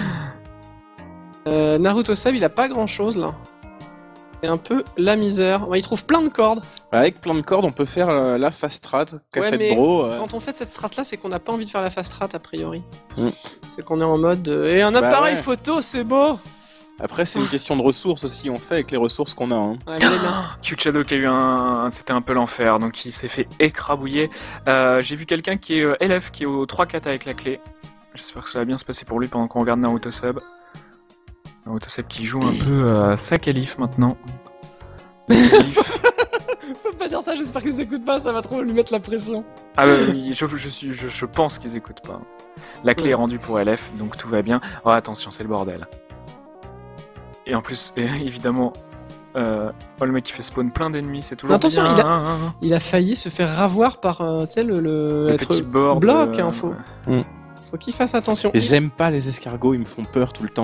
Euh, Naruto Seb, il a pas grand chose là. C'est un peu la misère. Ouais, il trouve plein de cordes. Avec plein de cordes, on peut faire euh, la fast strat qu'a Ouais, fait mais Bro. euh. Quand on fait cette strat là, c'est qu'on n'a pas envie de faire la fast strat a priori. Mm. C'est qu'on est en mode. euh, Et un Bah appareil ouais. photo, c'est beau! Après, c'est une question de ressources aussi. On fait avec les ressources qu'on a. Hein. Ouais, mais les mains. Cute Shadow qui a eu un... C'était un peu l'enfer, donc il s'est fait écrabouiller. Euh, J'ai vu quelqu'un qui est euh, L F qui est au trois quatre avec la clé. J'espère que ça va bien se passer pour lui pendant qu'on regarde Naruto Seb. Naruto Seb qui joue un peu euh, sa qualif maintenant. Qualif. Faut pas dire ça, j'espère qu'ils écoutent pas, ça va trop lui mettre la pression. Ah bah oui, je, je, suis, je, je pense qu'ils écoutent pas. La clé est rendue pour L F, donc tout va bien. Oh attention, c'est le bordel. Et en plus, et, évidemment, euh, oh, le mec qui fait spawn plein d'ennemis, c'est toujours Attention, bien. il a- hein, hein, Il a failli se faire ravoir par, euh, tu sais, le, le, le être petit board. bloc, euh, hein, faut, Mm. faut qu'il fasse attention. Et j'aime pas les escargots, ils me font peur tout le temps.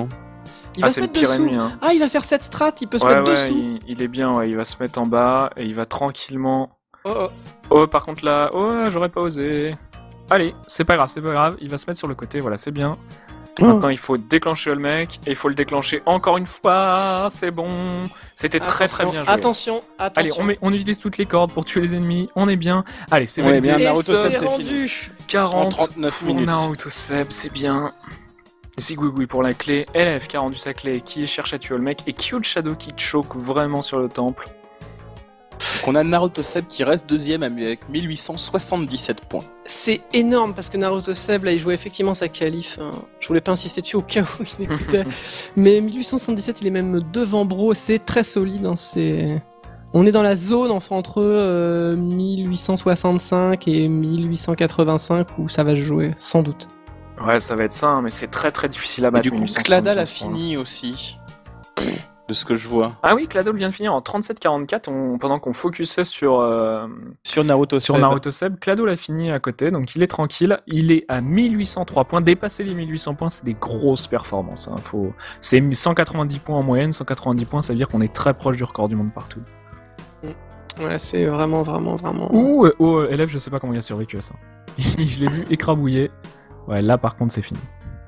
Il Ah, va se c'est le mettre pire dessous. ennemi. Hein. Ah, il va faire cette strat, il peut se Ouais, mettre ouais, dessous. il, il est bien, ouais, il va se mettre en bas et il va tranquillement. Oh, oh. Oh, par contre là, oh, j'aurais pas osé. Allez, c'est pas grave, c'est pas grave, il va se mettre sur le côté, voilà, c'est bien. Oh. Maintenant, il faut déclencher Olmec et il faut le déclencher encore une fois. C'est bon, c'était très très Attention, bien joué. Attention, Allez, attention. on, met, on utilise toutes les cordes pour tuer les ennemis, on est bien. Allez, c'est On est validé. bien, Et Naruto Seb, c'est c'est rendu. quarante En trente-neuf pour minutes. Naruto Seb, c'est bien. Zigouigoui pour la clé, L F qui a rendu sa clé, qui cherche à tuer Olmec, et Cute Shadow qui choque vraiment sur le temple. Donc on a Naruto Seb qui reste deuxième avec mille huit cent soixante-dix-sept points. C'est énorme parce que Naruto Seb, là, il jouait effectivement sa qualif. Hein. Je voulais pas insister dessus au cas où il écoutait. Mais mille huit cent soixante-dix-sept, il est même devant Bro. C'est très solide. Hein. C'est... On est dans la zone enfin, entre euh, mille huit cent soixante-cinq et mille huit cent quatre-vingt-cinq où ça va se jouer, sans doute. Ouais, ça va être ça, hein, mais c'est très très difficile à Et battre. du coup, mille huit cent Cladal a soixante-quinze points. fini aussi. De ce que je vois. Ah oui, Cladol vient de finir en trente-sept quarante-quatre on... pendant qu'on focusait sur, euh... Sur Naruto sur Seb. Naruto Seb. Cladol a fini à côté, donc il est tranquille. Il est à mille huit cent trois points. Dépasser les mille huit cents points, c'est des grosses performances. Hein. Faut... C'est cent quatre-vingt-dix points en moyenne. cent quatre-vingt-dix points, ça veut dire qu'on est très proche du record du monde partout. Ouais, c'est vraiment, vraiment, vraiment... Ouh, euh, oh, élève, je sais pas comment il a survécu à ça. Je l'ai vu écrabouiller. Ouais, là par contre, c'est fini.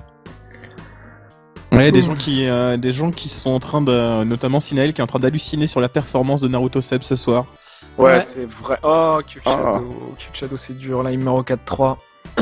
Ouais, des gens qui, euh, des gens qui sont en train de, notamment Sinael qui est en train d'halluciner sur la performance de Naruto Seb ce soir. Ouais, Ouais. c'est vrai. Oh, Cute Ah. Shadow. Cute Shadow, c'est dur. Là, il meurt au quatre trois.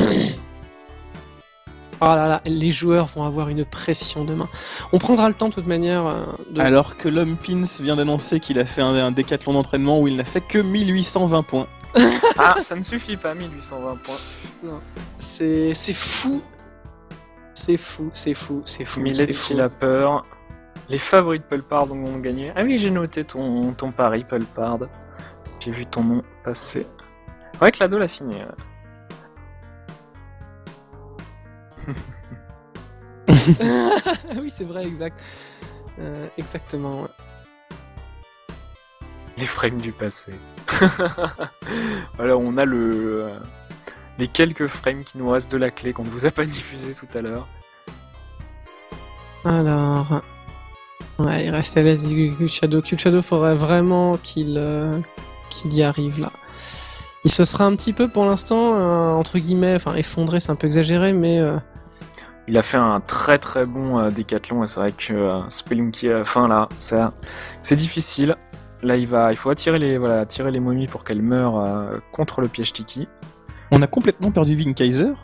Oh là là, les joueurs vont avoir une pression demain. On prendra le temps de toute manière euh, de... Alors que l'homme Pins vient d'annoncer qu'il a fait un, un décathlon d'entraînement où il n'a fait que mille huit cent vingt points. Ah, ça ne suffit pas, mille huit cent vingt points. C'est... c'est fou. C'est fou, c'est fou, c'est fou, Millet c'est fou. il a peur. Les favoris de Pulpard ont gagné. Ah oui, j'ai noté ton, ton pari, Pulpard. J'ai vu ton nom passer. Ouais, Clado l'a fini. Oui, c'est vrai, exact. Euh, exactement, ouais. Les frames du passé. Alors, on a le... euh, les quelques frames qui nous restent de la clé qu'on ne vous a pas diffusé tout à l'heure. Alors... Ouais, il reste L F, Cute Shadow. Cute Shadow, faudrait vraiment qu'il euh, qu'il y arrive, là. Il se sera un petit peu, pour l'instant, euh, entre guillemets, enfin, effondré, c'est un peu exagéré, mais... Euh... Il a fait un très très bon euh, décathlon et c'est vrai que euh, Spelunky à la fin, là, ça, c'est difficile. Là, il va, il faut attirer les, voilà, attirer les momies pour qu'elles meurent euh, contre le piège Tiki. On a complètement perdu Vin Kaiser.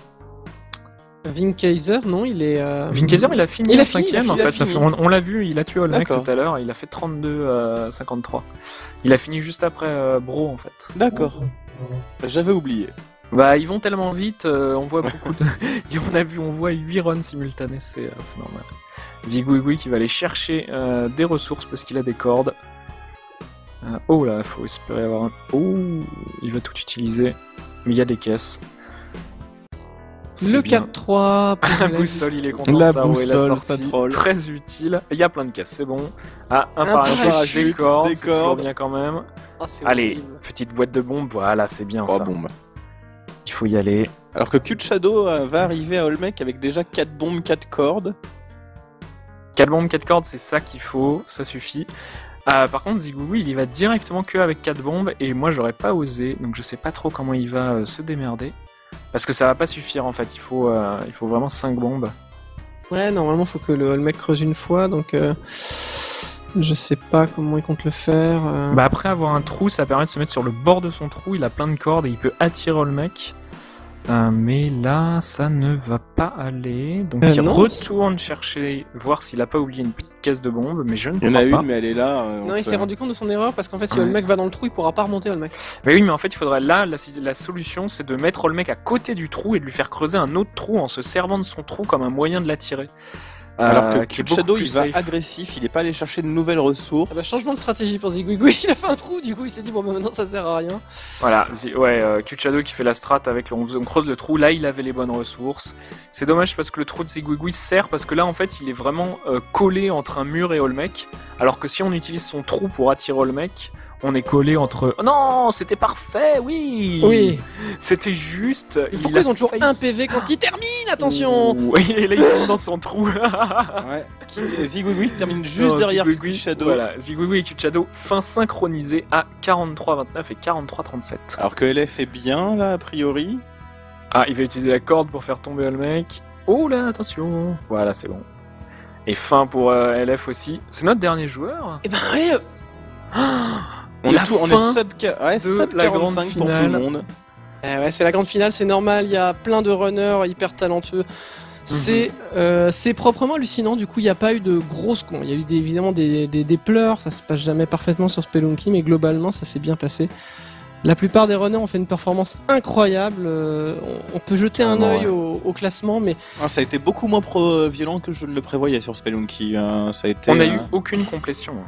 Vin Kaiser, non, il est... Euh... Vin Kaiser, il a fini Il a en fini, cinquième, il a en fini, fait. Ça il a fait, on on l'a vu, il a tué Olmec D'accord. tout à l'heure, il a fait trente-deux cinquante-trois. Il a fini juste après euh, Bro, en fait. D'accord. J'avais oublié. Bah, ils vont tellement vite, euh, on voit beaucoup de... on a vu, on voit huit runs simultanés, c'est euh, c'est normal. Zigouigoui qui va aller chercher euh, des ressources parce qu'il a des cordes. Euh, oh là, faut espérer avoir un... Oh, il va tout utiliser, mais il y a des caisses. C'est Le bien. quatre trois... pour La la- boussole, il est content La de ça, ouais, la boussole, sortie, ça troll. très utile. Il y a plein de caisses, c'est bon. Ah, un, Un parachute, parachute, des cordes, des c'est toujours cordes. bien quand même. Ah, c'est Allez, horrible. petite boîte de bombes, voilà, c'est bien Oh ça. bon, bah. Il faut y aller. Alors que Cute Shadow euh, va arriver à Olmec avec déjà quatre bombes, quatre cordes. quatre bombes, quatre cordes, c'est ça qu'il faut, ça suffit. Euh, par contre, Zigouigoui, il y va directement que avec quatre bombes, et moi j'aurais pas osé, donc je sais pas trop comment il va euh, se démerder. Parce que ça va pas suffire en fait, il faut, euh, il faut vraiment cinq bombes. Ouais, normalement, faut que le Olmec creuse une fois, donc... Euh... Je sais pas comment il compte le faire. euh. Bah après avoir un trou, ça permet de se mettre sur le bord de son trou, il a plein de cordes et il peut attirer Olmec. Euh, mais là, ça ne va pas aller. Donc Euh, il non, retourne chercher, voir s'il a pas oublié une petite caisse de bombes, mais je ne Il y en crois a pas. une, mais elle est là. euh, Non, donc il s'est ça- rendu compte de son erreur parce qu'en fait, si Ouais. Olmec va dans le trou, il pourra pas remonter Olmec. Mais oui, mais en fait, il faudrait là, la, la solution, c'est de mettre Olmec à côté du trou et de lui faire creuser un autre trou en se servant de son trou comme un moyen de l'attirer. Alors Euh, que qui est Cute beaucoup Shadow, plus il va safe. agressif, il est pas allé chercher de nouvelles ressources. Ah bah, changement de stratégie pour Zigouigoui, il a fait un trou, du coup il s'est dit bon bah maintenant ça sert à rien. Voilà, zi- ouais, euh, Cute Shadow qui fait la strat avec le, on, on creuse le trou, là il avait les bonnes ressources. C'est dommage parce que le trou de Zigouigoui sert parce que là en fait il est vraiment euh, collé entre un mur et Olmec, alors que si on utilise son trou pour attirer Olmec, On est collé entre... Oh non, c'était parfait, oui. Oui. C'était juste. Mais pourquoi a ils ont toujours failli un se- P V quand ils terminent? Attention. Oui, et là il tombe dans son trou. Ouais. Qui- Zigwigwi termine juste Non, derrière Zigwigwi, Shadow. Voilà, Zigwigwi et Q-Shadow, fin synchronisée à quarante-trois vingt-neuf et quarante-trois trente-sept. Alors que L F est bien là, a priori. Ah, il va utiliser la corde pour faire tomber Olmec. Oh là, attention. Voilà, c'est bon. Et fin pour euh, L F aussi. C'est notre dernier joueur. Eh ben ouais. euh, On La est, tout, on est fin sub, ouais, de sub la grande quarante-cinq pour tout finale. le monde. Eh ouais, c'est la grande finale, c'est normal. Il y a plein de runners hyper talentueux. C'est euh, c'est proprement hallucinant. Du coup, il n'y a pas eu de grosses cons. Il y a eu des, évidemment des, des, des pleurs. Ça se passe jamais parfaitement sur Spelunky, mais globalement, ça s'est bien passé. La plupart des runners ont fait une performance incroyable. Euh, on, on peut jeter un Vraiment, œil ouais. au, au classement, mais Ah, ça a été beaucoup moins pro violent que je ne le prévoyais sur Spelunky. euh, ça a été. On n'a euh, eu aucune complétion.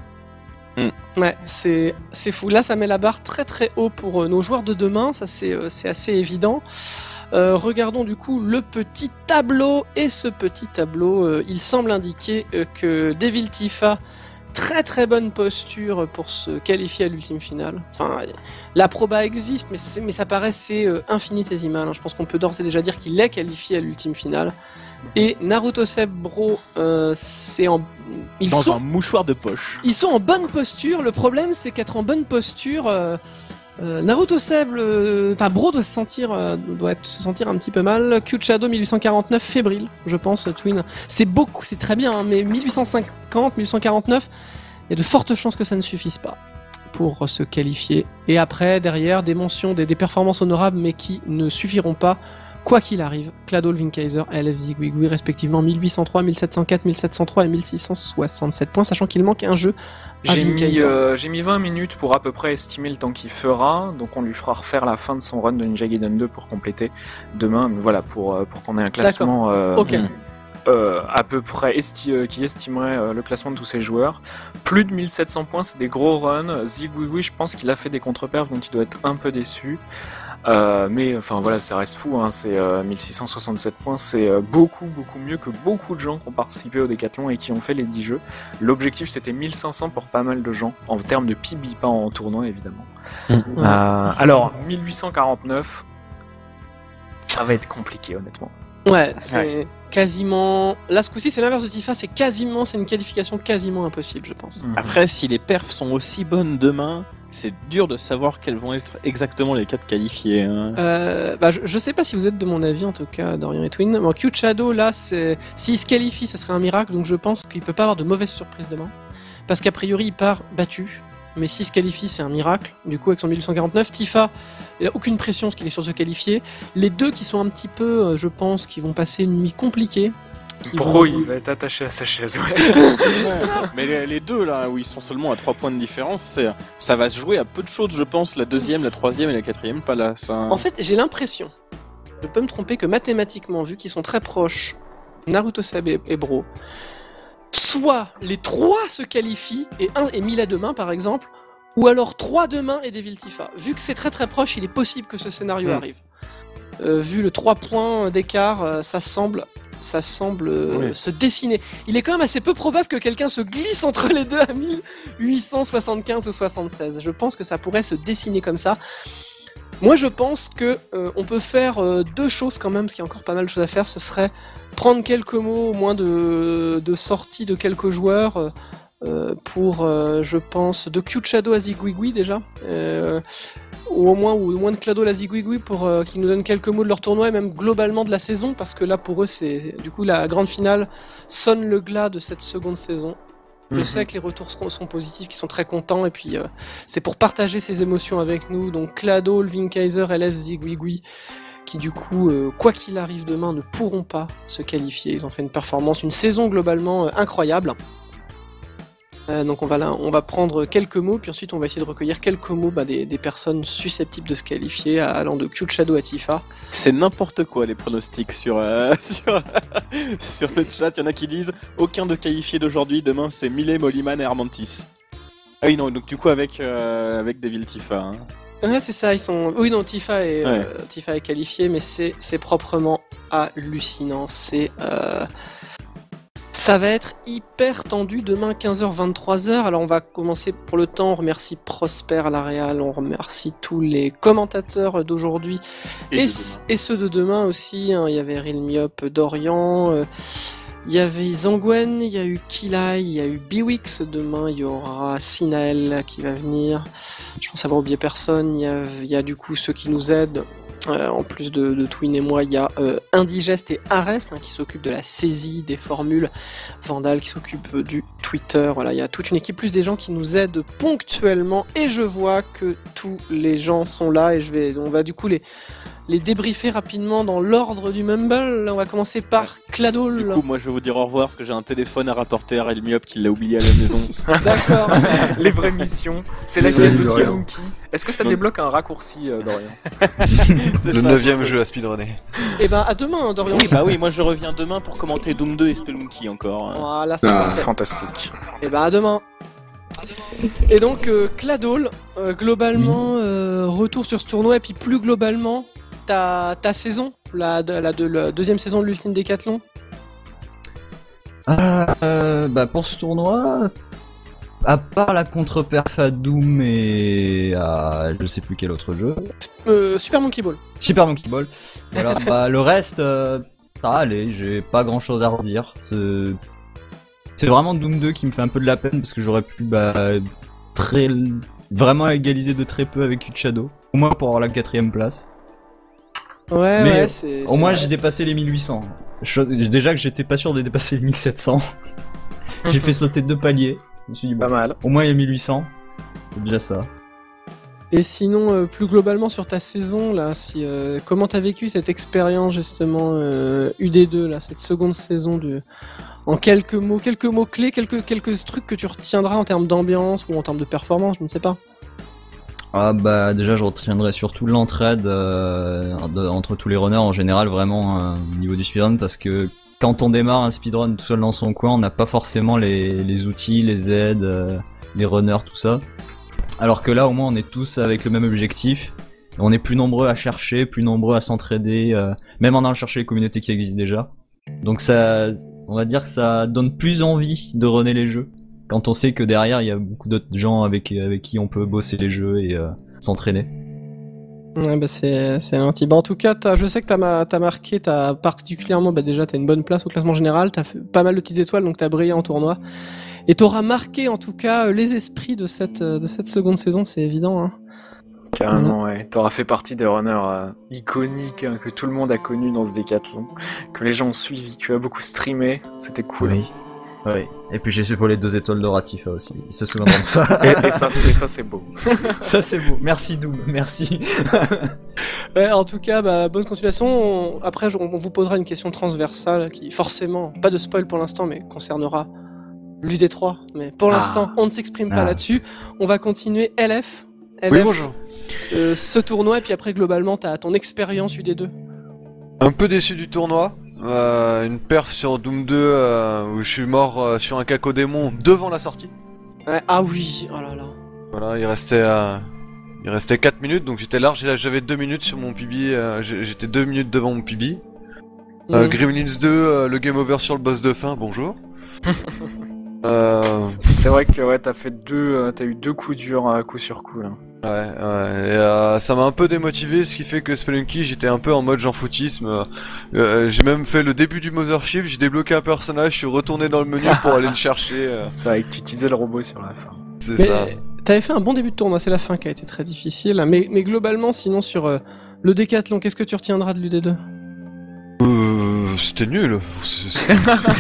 ouais, c'est c'est fou. Là, ça met la barre très très haut pour euh, nos joueurs de demain. Ça, c'est euh, c'est assez évident. Euh, regardons du coup le petit tableau. Et ce petit tableau, euh, il semble indiquer euh, que Devil Tifa, très très bonne posture pour se qualifier à l'ultime finale. Enfin, la proba existe, mais, c'est- mais ça paraissait euh, infinitésimal. hein. Je pense qu'on peut d'ores et déjà dire qu'il est qualifié à l'ultime finale. Et Naruto Seb Bro, euh, c'est en... Ils dans sont... un mouchoir de poche. Ils sont en bonne posture. Le problème, c'est qu'être en bonne posture, euh, euh, Naruto Seb, euh, enfin Bro doit se sentir, euh, doit être- se sentir un petit peu mal. Q-Shadow mille huit cent quarante-neuf, fébrile, je pense. Twin, c'est beaucoup, c'est très bien, hein, mais mille huit cent cinquante, mille huit cent quarante-neuf, il y a de fortes chances que ça ne suffise pas pour se qualifier. Et après, derrière, des mentions, des, des performances honorables, mais qui ne suffiront pas. Quoi qu'il arrive, Clado, Lvinkaiser, L F Zigwigwi, respectivement mille huit cent trois, mille sept cent quatre, mille sept cent trois et mille six cent soixante-sept points, sachant qu'il manque un jeu à J'ai mis, Lvinkaiser. euh, j'ai mis vingt minutes pour à peu près estimer le temps qu'il fera, donc on lui fera refaire la fin de son run de Ninja Gaiden deux pour compléter demain, mais voilà, pour, euh, pour qu'on ait un classement euh, Ok. euh, à peu près esti- euh, qui estimerait euh, le classement de tous ses joueurs. Plus de mille sept cents points, c'est des gros runs. Zigwigwi, je pense qu'il a fait des contre-perfs dont il doit être un peu déçu. Euh, mais enfin voilà, ça reste fou, hein, c'est euh, mille six cent soixante-sept points, c'est euh, beaucoup beaucoup mieux que beaucoup de gens qui ont participé au Décathlon et qui ont fait les dix jeux. L'objectif c'était mille cinq cents pour pas mal de gens, en termes de P B, pas en tournoi évidemment. Ouais. Euh, alors, mille huit cent quarante-neuf, ça va être compliqué honnêtement. Ouais, c'est quasiment. Là, ce coup-ci, c'est l'inverse de Tifa, c'est quasiment, c'est une qualification quasiment impossible, je pense. Après, si les perfs sont aussi bonnes demain, c'est dur de savoir quels vont être exactement les quatre qualifiés. hein. Euh, bah, je, je sais pas si vous êtes de mon avis, en tout cas, Dorian et Twin. Bon, Q-Shadow, là, c'est... s'il se qualifie, ce serait un miracle, donc je pense qu'il peut pas avoir de mauvaises surprises demain. Parce qu'a priori, il part battu. Mais s'il se qualifie, c'est un miracle. Du coup, avec son mille huit cent quarante-neuf, Tifa, il a aucune pression parce qu'il est sûr de se qualifier. Les deux qui sont un petit peu, euh, je pense, qui vont passer une nuit compliquée. qui Bro, vont- il va être attaché à sa chaise, ouais. Mais les, les deux là, où ils sont seulement à trois points de différence, c'est, ça va se jouer à peu de choses, je pense. La deuxième, la troisième et la quatrième, pas là. Ça... En fait, j'ai l'impression, je peux me tromper, que mathématiquement, vu qu'ils sont très proches, Naruto Seb et, et Bro, soit les trois se qualifient et un est mis là demain, par exemple, ou alors trois demain et Devil Tifa. Vu que c'est très très proche, il est possible que ce scénario Mm. arrive. Euh, vu le trois points d'écart, euh, ça semble, ça semble euh, Oui. se dessiner. Il est quand même assez peu probable que quelqu'un se glisse entre les deux à mille huit cent soixante-quinze ou soixante-seize. Je pense que ça pourrait se dessiner comme ça. Moi, je pense que euh, on peut faire euh, deux choses quand même, parce qu'il y a encore pas mal de choses à faire. Ce serait prendre quelques mots, au moins de, de sortie de quelques joueurs, euh, euh, pour, euh, je pense, de Q-Shadow à Zigwigwi déjà, euh, ou au moins ou au moins de Clado à Zigwigwi pour euh, qu'ils nous donnent quelques mots de leur tournoi et même globalement de la saison, parce que là pour eux c'est du coup la grande finale sonne le glas de cette seconde saison. Je Mhm. sais que les retours seront, sont positifs, qu'ils sont très contents, et puis euh, c'est pour partager ces émotions avec nous. Donc Clado, Lvinkaiser, L F, Zigwigwi, qui du coup, euh, quoi qu'il arrive demain, ne pourront pas se qualifier. Ils ont fait une performance, une saison globalement euh, incroyable. Euh, donc on va, là, on va prendre quelques mots, puis ensuite on va essayer de recueillir quelques mots bah, des, des personnes susceptibles de se qualifier, allant de Q-Shadow à Tifa. C'est n'importe quoi les pronostics sur, euh, sur, sur le chat. Il y en a qui disent aucun de qualifiés d'aujourd'hui, demain c'est Millet, Molliman et Armantis. Ah oui, non, donc du coup avec, euh, avec Devil Tifa. Hein. Ouais, c'est ça, ils sont. Oui, non, Tifa est, Ouais. euh, Tifa est qualifié, mais c'est c'est proprement hallucinant. C'est. Euh... Ça va être hyper tendu demain quinze heures vingt-trois heures. Alors on va commencer pour le temps, on remercie Prosper à la Réal, on remercie tous les commentateurs d'aujourd'hui et, Et de c- et ceux de demain aussi, hein. Il y avait Rilmiop, Dorian, euh, il y avait Zangwen, il y a eu Kilai, il y a eu Biwix. Demain il y aura Sinael qui va venir. Je pense avoir oublié personne. Il y a, il y a du coup ceux qui nous aident. Euh, en plus de, de Twin et moi, il y a euh, Indigest et Arrest hein, qui s'occupent de la saisie des formules. Vandal qui s'occupe euh, du Twitter. Voilà, il y a toute une équipe, plus des gens qui nous aident ponctuellement. Et je vois que tous les gens sont là et je vais, on va du coup les les débriefer rapidement dans l'ordre du Mumble. On va commencer par Cladol. Du coup, moi je vais vous dire au revoir parce que j'ai un téléphone à rapporter à Elmiop qui l'a oublié à la maison. D'accord. Les vraies missions. C'est Les laquelle de vraies missions. Spelunky? Est-ce que ça Donc- débloque un raccourci, euh, Dorian? C'est Le ça. neuvième jeu à speedrunner. Et ben à demain, hein, Dorian. Oui, bah oui, moi je reviens demain pour commenter Doom deux et Spelunky encore. hein. Voilà, c'est Ah. parfait. Fantastique. Et bah à demain. Et donc euh, Cladol, euh, globalement, euh, retour sur ce tournoi et puis plus globalement, ta, ta saison, la, de- la, de- la deuxième saison de l'Ultime Décathlon. Euh, bah pour ce tournoi, à part la contre-perf à Doom et à je sais plus quel autre jeu, Euh, Super Monkey Ball. Super Monkey Ball, voilà, bah le reste, euh, ça allait, j'ai pas grand chose à redire. C'est c'est vraiment Doom deux qui me fait un peu de la peine parce que j'aurais pu bah, très vraiment égaliser de très peu avec Hut Shadow, au moins pour avoir la quatrième place. Ouais, Mais ouais, c'est. Au c'est moins vrai. j'ai dépassé les mille huit cents. Cho- Déjà que j'étais pas sûr de dépasser les mille sept cents. J'ai fait sauter deux paliers. Je me suis dit, bon, Pas mal. au moins il y a mille huit cents. C'est déjà ça. Et sinon, euh, plus globalement sur ta saison, là, si, euh, comment t'as vécu cette expérience justement euh, U D deux, là, cette seconde saison de. En quelques mots, quelques mots clés, quelques, quelques trucs que tu retiendras en termes d'ambiance ou en termes de performance, je ne sais pas. Ah bah déjà je retiendrai surtout l'entraide euh, de- entre tous les runners en général vraiment euh, au niveau du speedrun parce que quand on démarre un speedrun tout seul dans son coin on n'a pas forcément les, les outils, les aides, euh, les runners, tout ça. Alors que là au moins on est tous avec le même objectif, on est plus nombreux à chercher, plus nombreux à s'entraider, euh, même en allant chercher les communautés qui existent déjà. Donc ça, on va dire que ça donne plus envie de runner les jeux. Quand on sait que derrière il y a beaucoup d'autres gens avec, avec qui on peut bosser les jeux et euh, s'entraîner. Ouais, bah c'est, c'est un petit. Bah, en tout cas, t'as, je sais que t'as, ma, t'as marqué, t'as particulièrement, bah déjà, t'as une bonne place au classement général, t'as fait pas mal de petites étoiles, donc t'as brillé en tournoi. Et t'auras marqué, en tout cas, euh, les esprits de cette, euh, de cette seconde saison, c'est évident. Hein. Carrément, ouais. T'auras fait partie des runners euh, iconiques hein, que tout le monde a connus dans ce décathlon, que les gens ont suivi. Tu as beaucoup streamé, c'était cool. Oui. Oui. Et puis j'ai su voler deux étoiles de Ratifa aussi. Ils se souviendront de ça. Et, et ça, c'est- et ça, c'est beau. Ça c'est beau. Merci Doom. Merci. Ouais, en tout cas, bah, bonne continuation. On- Après, je- on vous posera une question transversale qui, forcément, pas de spoil pour l'instant, mais concernera l'U D trois. Mais pour Ah. l'instant, on ne s'exprime pas Ah. là-dessus. On va continuer L F. L F, Oui, bonjour. euh, ce tournoi, et puis après, globalement, t'as ton expérience U D deux. Un peu déçu du tournoi. Euh, une perf sur Doom deux euh, où je suis mort euh, sur un cacodémon devant la sortie. Ouais, ah oui, oh là là. Voilà, il restait euh, il restait quatre minutes donc j'étais large, j'avais deux minutes sur mon P B, euh, j'ai- j'étais deux minutes devant mon P B. Euh, Mhm. Gremlins deux, euh, le game over sur le boss de fin, bonjour. euh, C'est vrai que ouais, t'as fait deux, euh, t'as eu deux coups durs à coup sur coup là. ouais, ouais, et, euh, ça m'a un peu démotivé, ce qui fait que Spelunky, j'étais un peu en mode j'en foutisme. Euh, euh, j'ai même fait le début du Mothership, j'ai débloqué un personnage, je suis retourné dans le menu pour aller le chercher. euh, C'est vrai que tu utilisais le robot sur la fin. c'est Mais ça. t'avais fait un bon début de tournoi, c'est la fin qui a été très difficile. Mais, mais globalement, sinon, sur euh, le décathlon, qu'est-ce que tu retiendras de l'U D deux? Euh, c'était nul. C'est- c'est-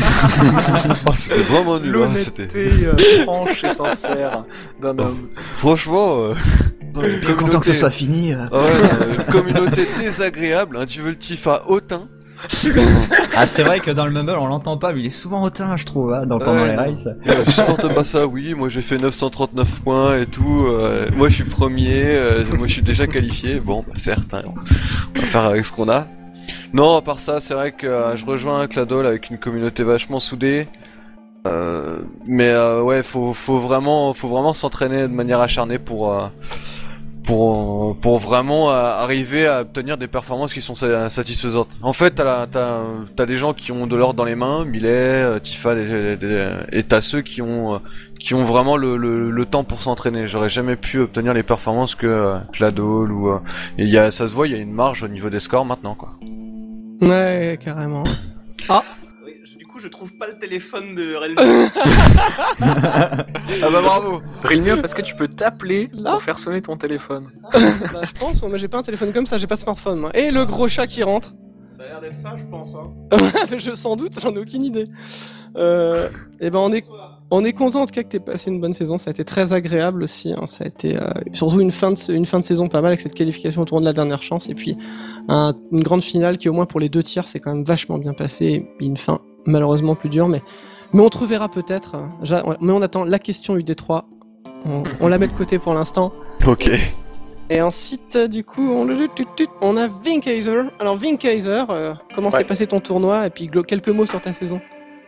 Oh, c'était vraiment nul. hein, C'était... L'honnêteté euh, franche et sincère d'un homme. Franchement, euh, non, une Content que communauté... ce soit fini. euh. Ah ouais, non, une communauté désagréable. Hein, tu veux le Tifa hautain. Ah c'est vrai que dans le Mumble on l'entend pas, mais il est souvent hautain je trouve, hein, dans, pendant Ouais, les non. races. Euh, je supporte pas ça. Oui, moi j'ai fait neuf cent trente-neuf points et tout. euh, moi je suis premier. euh, moi je suis déjà qualifié. Bon, bah certes, hein, on va faire avec ce qu'on a. Non, à part ça, c'est vrai que euh, je rejoins Cladol avec une communauté vachement soudée. Euh, mais euh, ouais, faut, faut vraiment, faut vraiment s'entraîner de manière acharnée pour, euh, pour pour vraiment euh, arriver à obtenir des performances qui sont sa- satisfaisantes. En fait, t'as la- t'as t'as des gens qui ont de l'or dans les mains, Millet, euh, Tifa, des- des- et t'as ceux qui ont euh, qui ont vraiment le, le, le temps pour s'entraîner. J'aurais jamais pu obtenir les performances que euh, Cladol ou euh, et il y a ça se voit, il y a une marge au niveau des scores maintenant quoi. Ouais, carrément. Oui, je- du coup, je trouve pas le téléphone de Realme. Ah bah bravo. Realme, parce que tu peux t'appeler Là pour faire sonner ton téléphone. Bah, je pense, moi j'ai pas un téléphone comme ça, j'ai pas de smartphone moi. Et le gros chat qui rentre. Ça a l'air d'être ça, je pense. Hein. Je sans doute, j'en ai aucune idée. Euh, et ben on est, on est content en tout cas que t'aies passé une bonne saison, ça a été très agréable aussi. Hein. Ça a été euh, surtout une fin, de, une fin de saison pas mal avec cette qualification au tournoi de la dernière chance et puis un- une grande finale qui au moins pour les deux tiers c'est quand même vachement bien passé. Et puis une fin malheureusement plus dure, mais, mais on te reverra peut-être. J'a- Mais on attend la question U D trois, on, on la met de côté pour l'instant. Ok. Et ensuite, euh, du coup, on, le- tut, tut, on a Vinkaiser. Alors, Vinkaiser, euh, comment Ouais. s'est passé ton tournoi? Et puis, glo- quelques mots sur ta saison.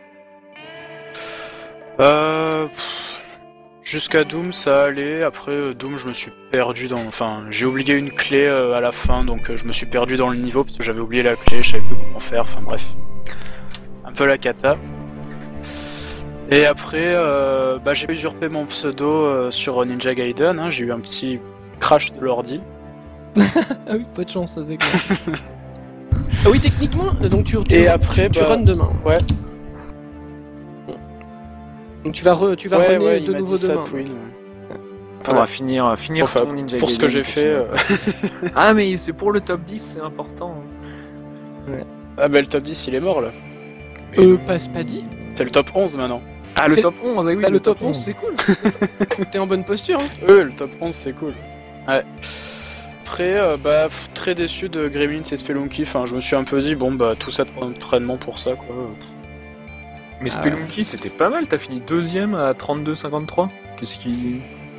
Euh, pff, jusqu'à Doom ça allait, après euh, Doom je me suis perdu dans... Enfin j'ai oublié une clé euh, à la fin donc euh, je me suis perdu dans le niveau parce que j'avais oublié la clé, je savais plus comment faire, enfin bref. Un peu la cata. Et après euh, bah, j'ai usurpé mon pseudo euh, sur Ninja Gaiden, hein, j'ai eu un petit crash de l'ordi. Ah oui, pas de chance, ça c'est clair. Ah oui, techniquement, euh, donc tu, tu, Et après, tu, tu bah, runs demain. ouais. Donc tu vas, re, tu vas Ouais, runner ouais, il de m'a nouveau dit ça, demain. Twin. Faudra Ouais. finir, finir Pour, ton Ninja pour ce que Gaiden, j'ai fait... puis, euh, euh, Ah, mais c'est pour le top dix, c'est important. Ah bah le top dix il est mort là. Euh, pas, c'est pas dit. C'est le top onze maintenant. Ah, le C'est- top onze, ah oui, Bah, le top onze, c'est cool. T'es en bonne posture. Hein. Oui, le top onze c'est cool. Ouais. Après, euh, bah, pff, très déçu de Gremlins et Spelunky. Enfin, je me suis un peu dit, bon, bah, tout cet entraînement pour ça, quoi. Mais Spelunky, c'était pas mal, t'as fini deuxième à trente-deux cinquante-trois. Qu'est-ce qui...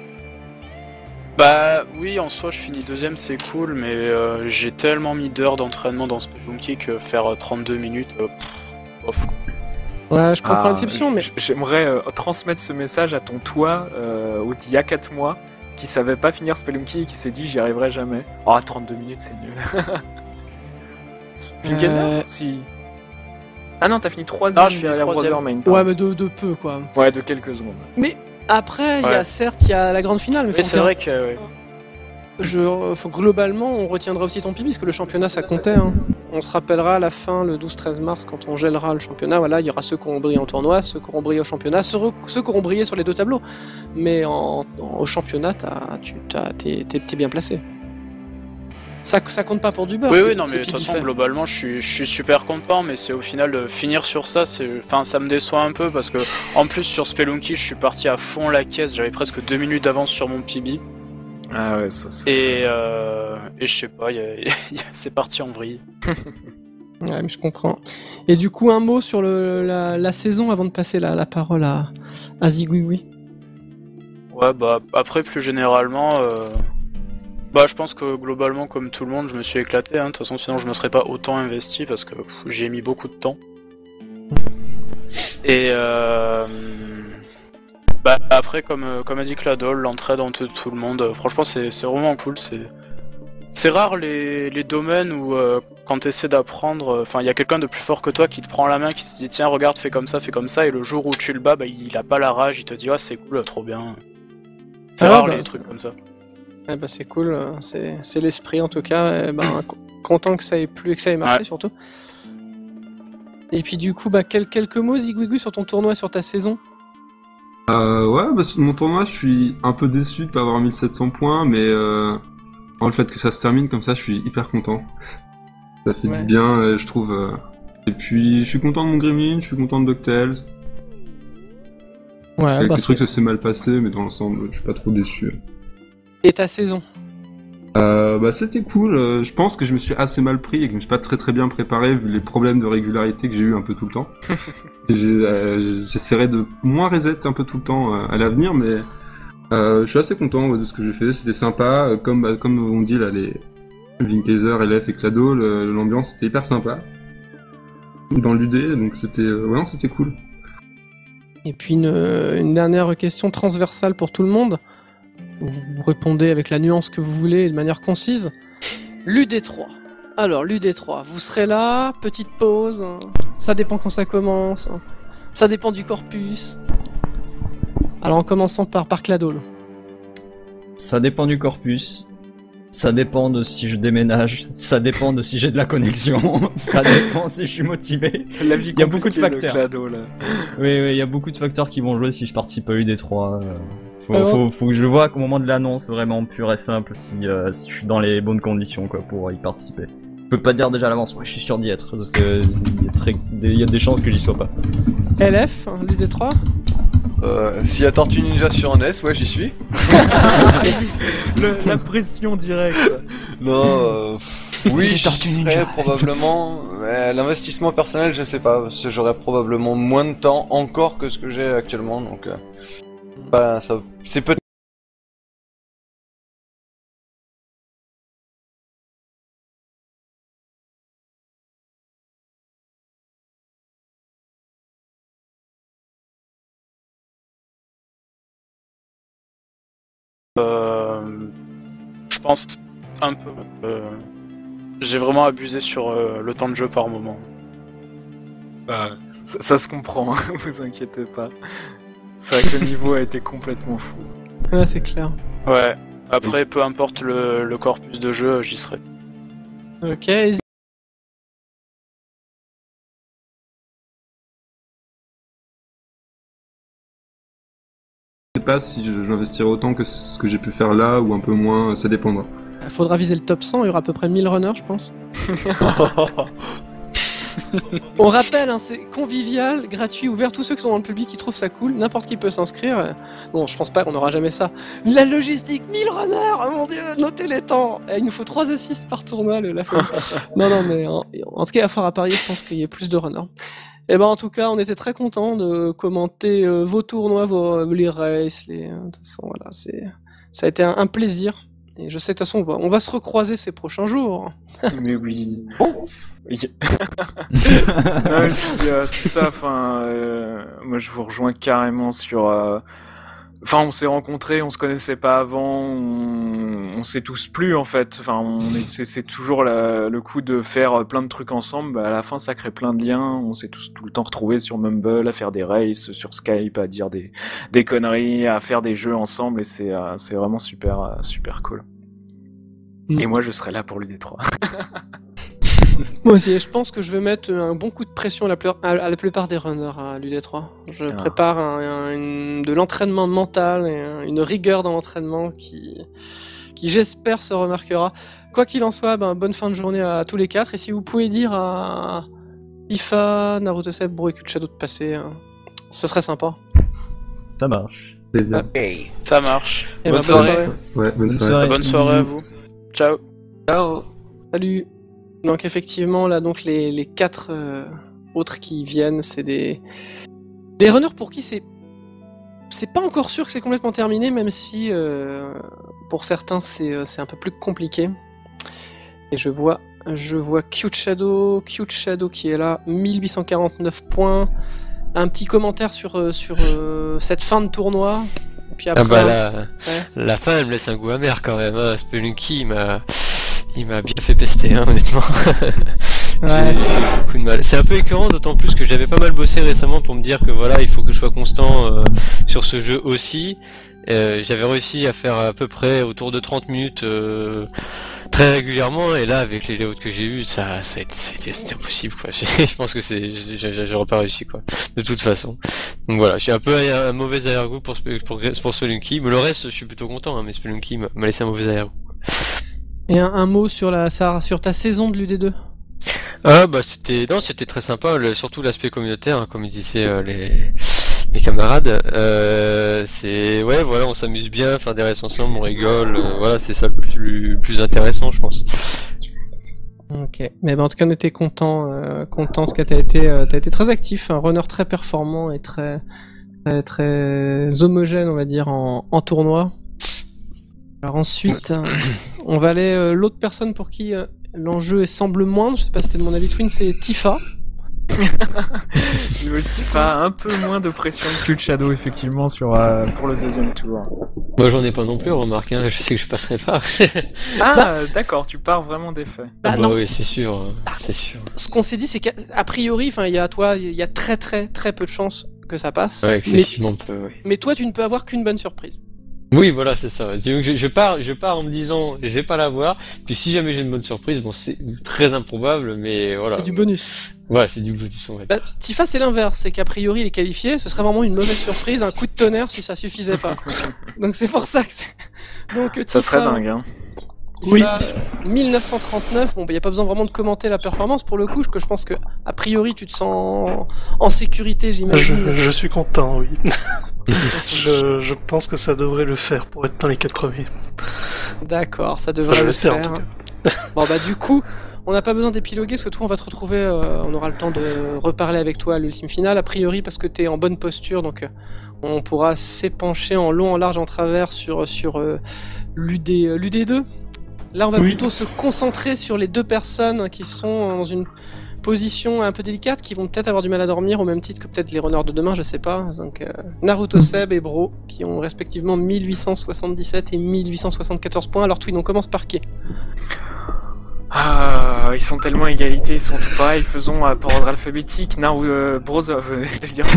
Bah, oui, en soi, je finis deuxième, c'est cool, mais euh, j'ai tellement mis d'heures d'entraînement dans Spelunky que faire euh, trente-deux minutes, euh, pff, off, quoi. Ouais, je comprends Ah, l'inception, mais. j- J'aimerais euh, transmettre ce message à ton toi, euh, où il y a quatre mois, qui savait pas finir Spelunky et qui s'est dit j'y arriverai jamais. Oh, trente-deux minutes, c'est nul. Fincazer Euh, Si. Ah non, t'as fini troisième. Ah, je finis derrière troisième. Brother Main, Ouais, pardon. mais de, de peu, quoi. Ouais, de quelques secondes. Après, il y Ouais. a certes, il y a la grande finale, mais Mais faut c'est faire- vrai que, ouais. Je, euh, faut, globalement, on retiendra aussi ton P B, parce que le championnat, ça comptait. Hein. On se rappellera à la fin, le douze treize mars, quand on gèlera le championnat, voilà, il y aura ceux qui auront brillé en tournoi, ceux qui auront brillé au championnat, ceux, re- ceux qui auront brillé sur les deux tableaux. Mais en, en- au championnat, t'as- tu t'as- t'es t'es- t'es bien placé. Ça, ça compte pas pour du beurre. Oui, c'est- oui, non, c'est mais de qui toute du façon, fait. globalement, je suis, je suis super content, mais c'est au final de finir sur ça, c'est, enfin, ça me déçoit un peu parce que, en plus, sur Spelunky, je suis parti à fond la caisse, j'avais presque deux minutes d'avance sur mon P B, Ah ouais, ça c'est... et, euh, et je sais pas, y a- y a- c'est parti en vrille. Ouais, mais je comprends. Et du coup, un mot sur le, la, la saison avant de passer la, la parole à, à Zigouiwi. Ouais, bah, après, plus généralement, euh, bah, je pense que globalement, comme tout le monde, je me suis éclaté, hein. De toute façon, sinon, je me serais pas autant investi parce que pff, j'ai mis beaucoup de temps. Et euh, bah, après, comme, euh, comme a dit Cladol, l'entraide entre tout le monde, euh, franchement, c'est c'est vraiment cool. C'est c'est rare les, les domaines où, euh, quand tu essaies d'apprendre, enfin, il y a quelqu'un de plus fort que toi qui te prend la main, qui te dit tiens, regarde, fais comme ça, fais comme ça, et le jour où tu le bats, bah, il a pas la rage, il te dit ah, c'est cool, trop bien. C'est Ah, rare bah, les c'est- trucs comme ça. Eh ben, c'est cool, euh, c'est c'est l'esprit en tout cas. Eh ben, co- content que ça ait plu et que ça ait marché Ouais. surtout. Et puis du coup, bah, quel- quelques mots Zigouigou sur ton tournoi, sur ta saison. Euh, ouais, bah, sur mon tournoi, je suis un peu déçu de pas avoir mille sept cents points, mais euh, bon, le fait que ça se termine comme ça, je suis hyper content. Ça fait Ouais. du bien, euh, je trouve. euh. Et puis, je suis content de mon Gremlin, je suis content de DuckTales. Ouais, Quelques bah, trucs, c'est- ça s'est mal passé, mais dans l'ensemble, je suis pas trop déçu. Et ta saison. Euh, bah, c'était cool. euh, Je pense que je me suis assez mal pris et que je me suis pas très très bien préparé vu les problèmes de régularité que j'ai eu un peu tout le temps. Et j'ai, euh, J'essaierai de moins reset un peu tout le temps euh, à l'avenir, mais euh, je suis assez content ouais, de ce que j'ai fait. C'était sympa. euh, Comme bah, comme on dit là, les Vinkaiser, L F et Clado, le- l'ambiance était hyper sympa dans l'U D, donc c'était euh, ouais, non, c'était cool. Et puis une, une dernière question transversale pour tout le monde. vous répondez avec la nuance que vous voulez et de manière concise. L'U D trois. Alors, l'U D trois, vous serez là, petite pause, hein. Ça dépend quand ça commence, hein. Ça dépend du corpus. Alors, en commençant par, par Cladol. Ça dépend du corpus. Ça dépend de si je déménage. Ça dépend de si j'ai de la connexion. Ça dépend si je suis motivé. La vie Il y a beaucoup de compliquée facteurs. Clado, là. Oui, oui, il y a beaucoup de facteurs qui vont jouer si je participe à U D trois. euh. Faut, Alors faut, faut que je vois qu'au moment de l'annonce, vraiment pur et simple, si, euh, si je suis dans les bonnes conditions quoi, pour y participer. Je peux pas dire déjà à l'avance, ouais, je suis sûr d'y être, parce que il y a, très, il y a des chances que j'y sois pas. L F, hein, l'U D trois. Euh, S'il y a Tortue Ninja sur N E S, ouais, j'y suis. Le- la pression directe. Non, euh, pff, oui, Des j'y Tortues serais Ninja. probablement. Mais l'investissement personnel, je sais pas, parce que j'aurais probablement moins de temps encore que ce que j'ai actuellement, donc. Euh, bah, ça, c'est peut-être. Euh, je pense un peu. euh, J'ai vraiment abusé sur euh, le temps de jeu par moment. Bah, ça, ça se comprend, hein, vous inquiétez pas. C'est vrai que le niveau a été complètement fou. Ouais, c'est clair. Ouais. Après, peu importe le, le corpus de jeu, j'y serai. Ok, Izzy. Je sais pas si je- j'investirai autant que ce que j'ai pu faire là ou un peu moins, ça dépendra. Faudra viser le top cent, il y aura à peu près mille runners, je pense. On rappelle, hein, c'est convivial, gratuit, ouvert. Tous ceux qui sont dans le public qui trouvent ça cool, n'importe qui peut s'inscrire. Bon, je pense pas qu'on aura jamais ça. La logistique, mille runners, oh mon dieu, notez les temps. Eh, il nous faut trois assists par tournoi, le- la folie. Non, non, mais en, en tout cas, à Fort à parier, je pense qu'il y ait plus de runners. Et ben, en tout cas, on était très contents de commenter euh, vos tournois, vos, les races, les. De toute façon, voilà, c'est, ça a été un, un plaisir. Et je sais, de toute façon, on va, on va se recroiser ces prochains jours. Mais oui. Oui. Non, et puis, euh, c'est ça, enfin, euh, moi je vous rejoins carrément sur. euh, Enfin, on s'est rencontrés, on se connaissait pas avant, on, on sait tous plus en fait. Enfin, on est, c'est, c'est toujours la- le coup de faire plein de trucs ensemble. Bah, à la fin, ça crée plein de liens. On s'est tous tout le temps retrouvés sur Mumble, à faire des races, sur Skype, à dire des, des conneries, à faire des jeux ensemble, et c'est, euh, c'est vraiment super, euh, super cool. Mm. Et moi, je serai là pour l'U D trois. Moi aussi, et je pense que je vais mettre un bon coup de pression à la, pleur- à- à la plupart des runners à l'U D trois. Je Ah. prépare un- un- une- de l'entraînement mental et un- une rigueur dans l'entraînement qui, qui j'espère se remarquera. Quoi qu'il en soit, ben, bonne fin de journée à tous les quatre. Et si vous pouvez dire à Tifa, Naruto Seb, Bro et Shadow de passer, hein, ce serait sympa. Ça marche. C'est bien. Hey, ça marche. Et Bonne ben, bonne soirée. soirée. Ouais, bonne Bonne soirée. soirée. Bonne soirée à vous. Ciao. Ciao. Salut. Donc effectivement, là, donc les, les quatre euh, autres qui viennent, c'est des des runners pour qui c'est c'est pas encore sûr que c'est complètement terminé, même si euh, pour certains c'est euh, c'est un peu plus compliqué. Et je vois je vois Cute Shadow, Cute Shadow qui est là, mille huit cent quarante-neuf points. Un petit commentaire sur euh, sur euh, cette fin de tournoi. Et puis Ah après, bah la, ouais. la fin elle me laisse un goût amer quand même, hein. Spelunky il m'a il m'a bien fait pester hein, honnêtement. Ouais, J'ai c'est- j'ai eu beaucoup de mal. C'est un peu écœurant d'autant plus que j'avais pas mal bossé récemment pour me dire que voilà il faut que je sois constant euh, sur ce jeu aussi. Euh, j'avais réussi à faire à peu près autour de trente minutes euh, très régulièrement et là avec les layouts que j'ai eu ça, ça a été- c'était c'était impossible quoi. Je pense que c'est j'ai- j'ai- j'aurais pas réussi quoi de toute façon. Donc voilà, j'ai un peu un, un mauvais arrière-goût pour, Spe- pour, pour Spelunky, mais le reste je suis plutôt content hein, mais Spelunky m'a m'a laissé un mauvais arrière-goût. Et un, un mot sur la Sarah, sur ta saison de l'U D deux. Ah bah c'était non c'était très sympa le- surtout l'aspect communautaire hein, comme disaient euh, les mes camarades euh, c'est ouais voilà on s'amuse bien faire des races ensemble on rigole euh, voilà c'est ça le plus, le plus intéressant je pense. Ok, mais ben, en tout cas on était content, euh, content. En tout cas t'as été, euh, t'as été très actif, un runner très performant et très, très, très homogène on va dire en, en tournoi. Alors ensuite, euh, on va aller euh, l'autre personne pour qui euh, l'enjeu est- semble moindre. Je sais pas si c'était de mon avis Twin, c'est Tifa. Le Tifa a un peu moins de pression que Cute Shadow effectivement sur, euh, pour le deuxième tour. Moi j'en ai pas non plus, remarque, hein. Je sais que je passerai pas. Ah, Bah- d'accord, tu pars vraiment des faits. Bah, Ah bah non. oui, c'est sûr, euh, c'est sûr. Ce qu'on s'est dit, c'est qu'a priori, enfin, il y a toi, il y a très très très peu de chances que ça passe. Ouais, mais, excessivement peu, oui. mais toi, tu ne peux avoir qu'une bonne surprise. Oui, voilà, c'est ça. Donc, je, je pars, je pars en me disant, je vais pas l'avoir. Puis si jamais j'ai une bonne surprise, bon, c'est très improbable, mais voilà. C'est du bonus. Ouais, c'est du bonus, on va dire. Bah, Tifa, c'est l'inverse, c'est qu'a priori, il est qualifié, ce serait vraiment une mauvaise surprise, un coup de tonnerre si ça suffisait pas. Donc c'est pour ça que c'est. Donc, euh, Ça Tifa, serait dingue, hein. Oui. mille neuf cent trente-neuf, bon, bah, y a pas besoin vraiment de commenter la performance pour le coup, que je pense que, a priori, tu te sens en sécurité, j'imagine. Je, je suis content, oui. je, je pense que ça devrait le faire pour être dans les quatre premiers. D'accord, ça devrait Je le l'espère, en faire. tout Bon, bah, du coup, on n'a pas besoin d'épiloguer, parce que toi, on va te retrouver, euh, on aura le temps de reparler avec toi à l'ultime finale, a priori, parce que t'es en bonne posture, donc euh, on pourra s'épancher en long, en large, en travers sur, sur euh, l'U D, euh, l'U D deux. Là, on va Oui. plutôt se concentrer sur les deux personnes qui sont dans une position un peu délicate, qui vont peut-être avoir du mal à dormir, au même titre que peut-être les runners de demain, je sais pas. Donc, euh, Naruto Seb et Bro, qui ont respectivement mille huit cent soixante-dix-sept et mille huit cent soixante-quatorze points. Alors, Twin, on commence par qui? Ah, ils sont tellement égalités, ils sont tout pareils, faisons euh, par ordre alphabétique. Naru, euh, Brother, euh, je vais dire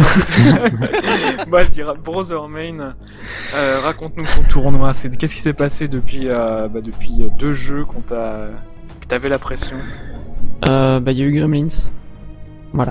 bah, dire Brother Main. Euh, raconte-nous ton tournoi. C'est qu'est-ce qui s'est passé depuis, euh, bah, depuis euh, deux jeux qu'on t'a, que t'avais la pression. Euh, bah, il y a eu Gremlins. Voilà.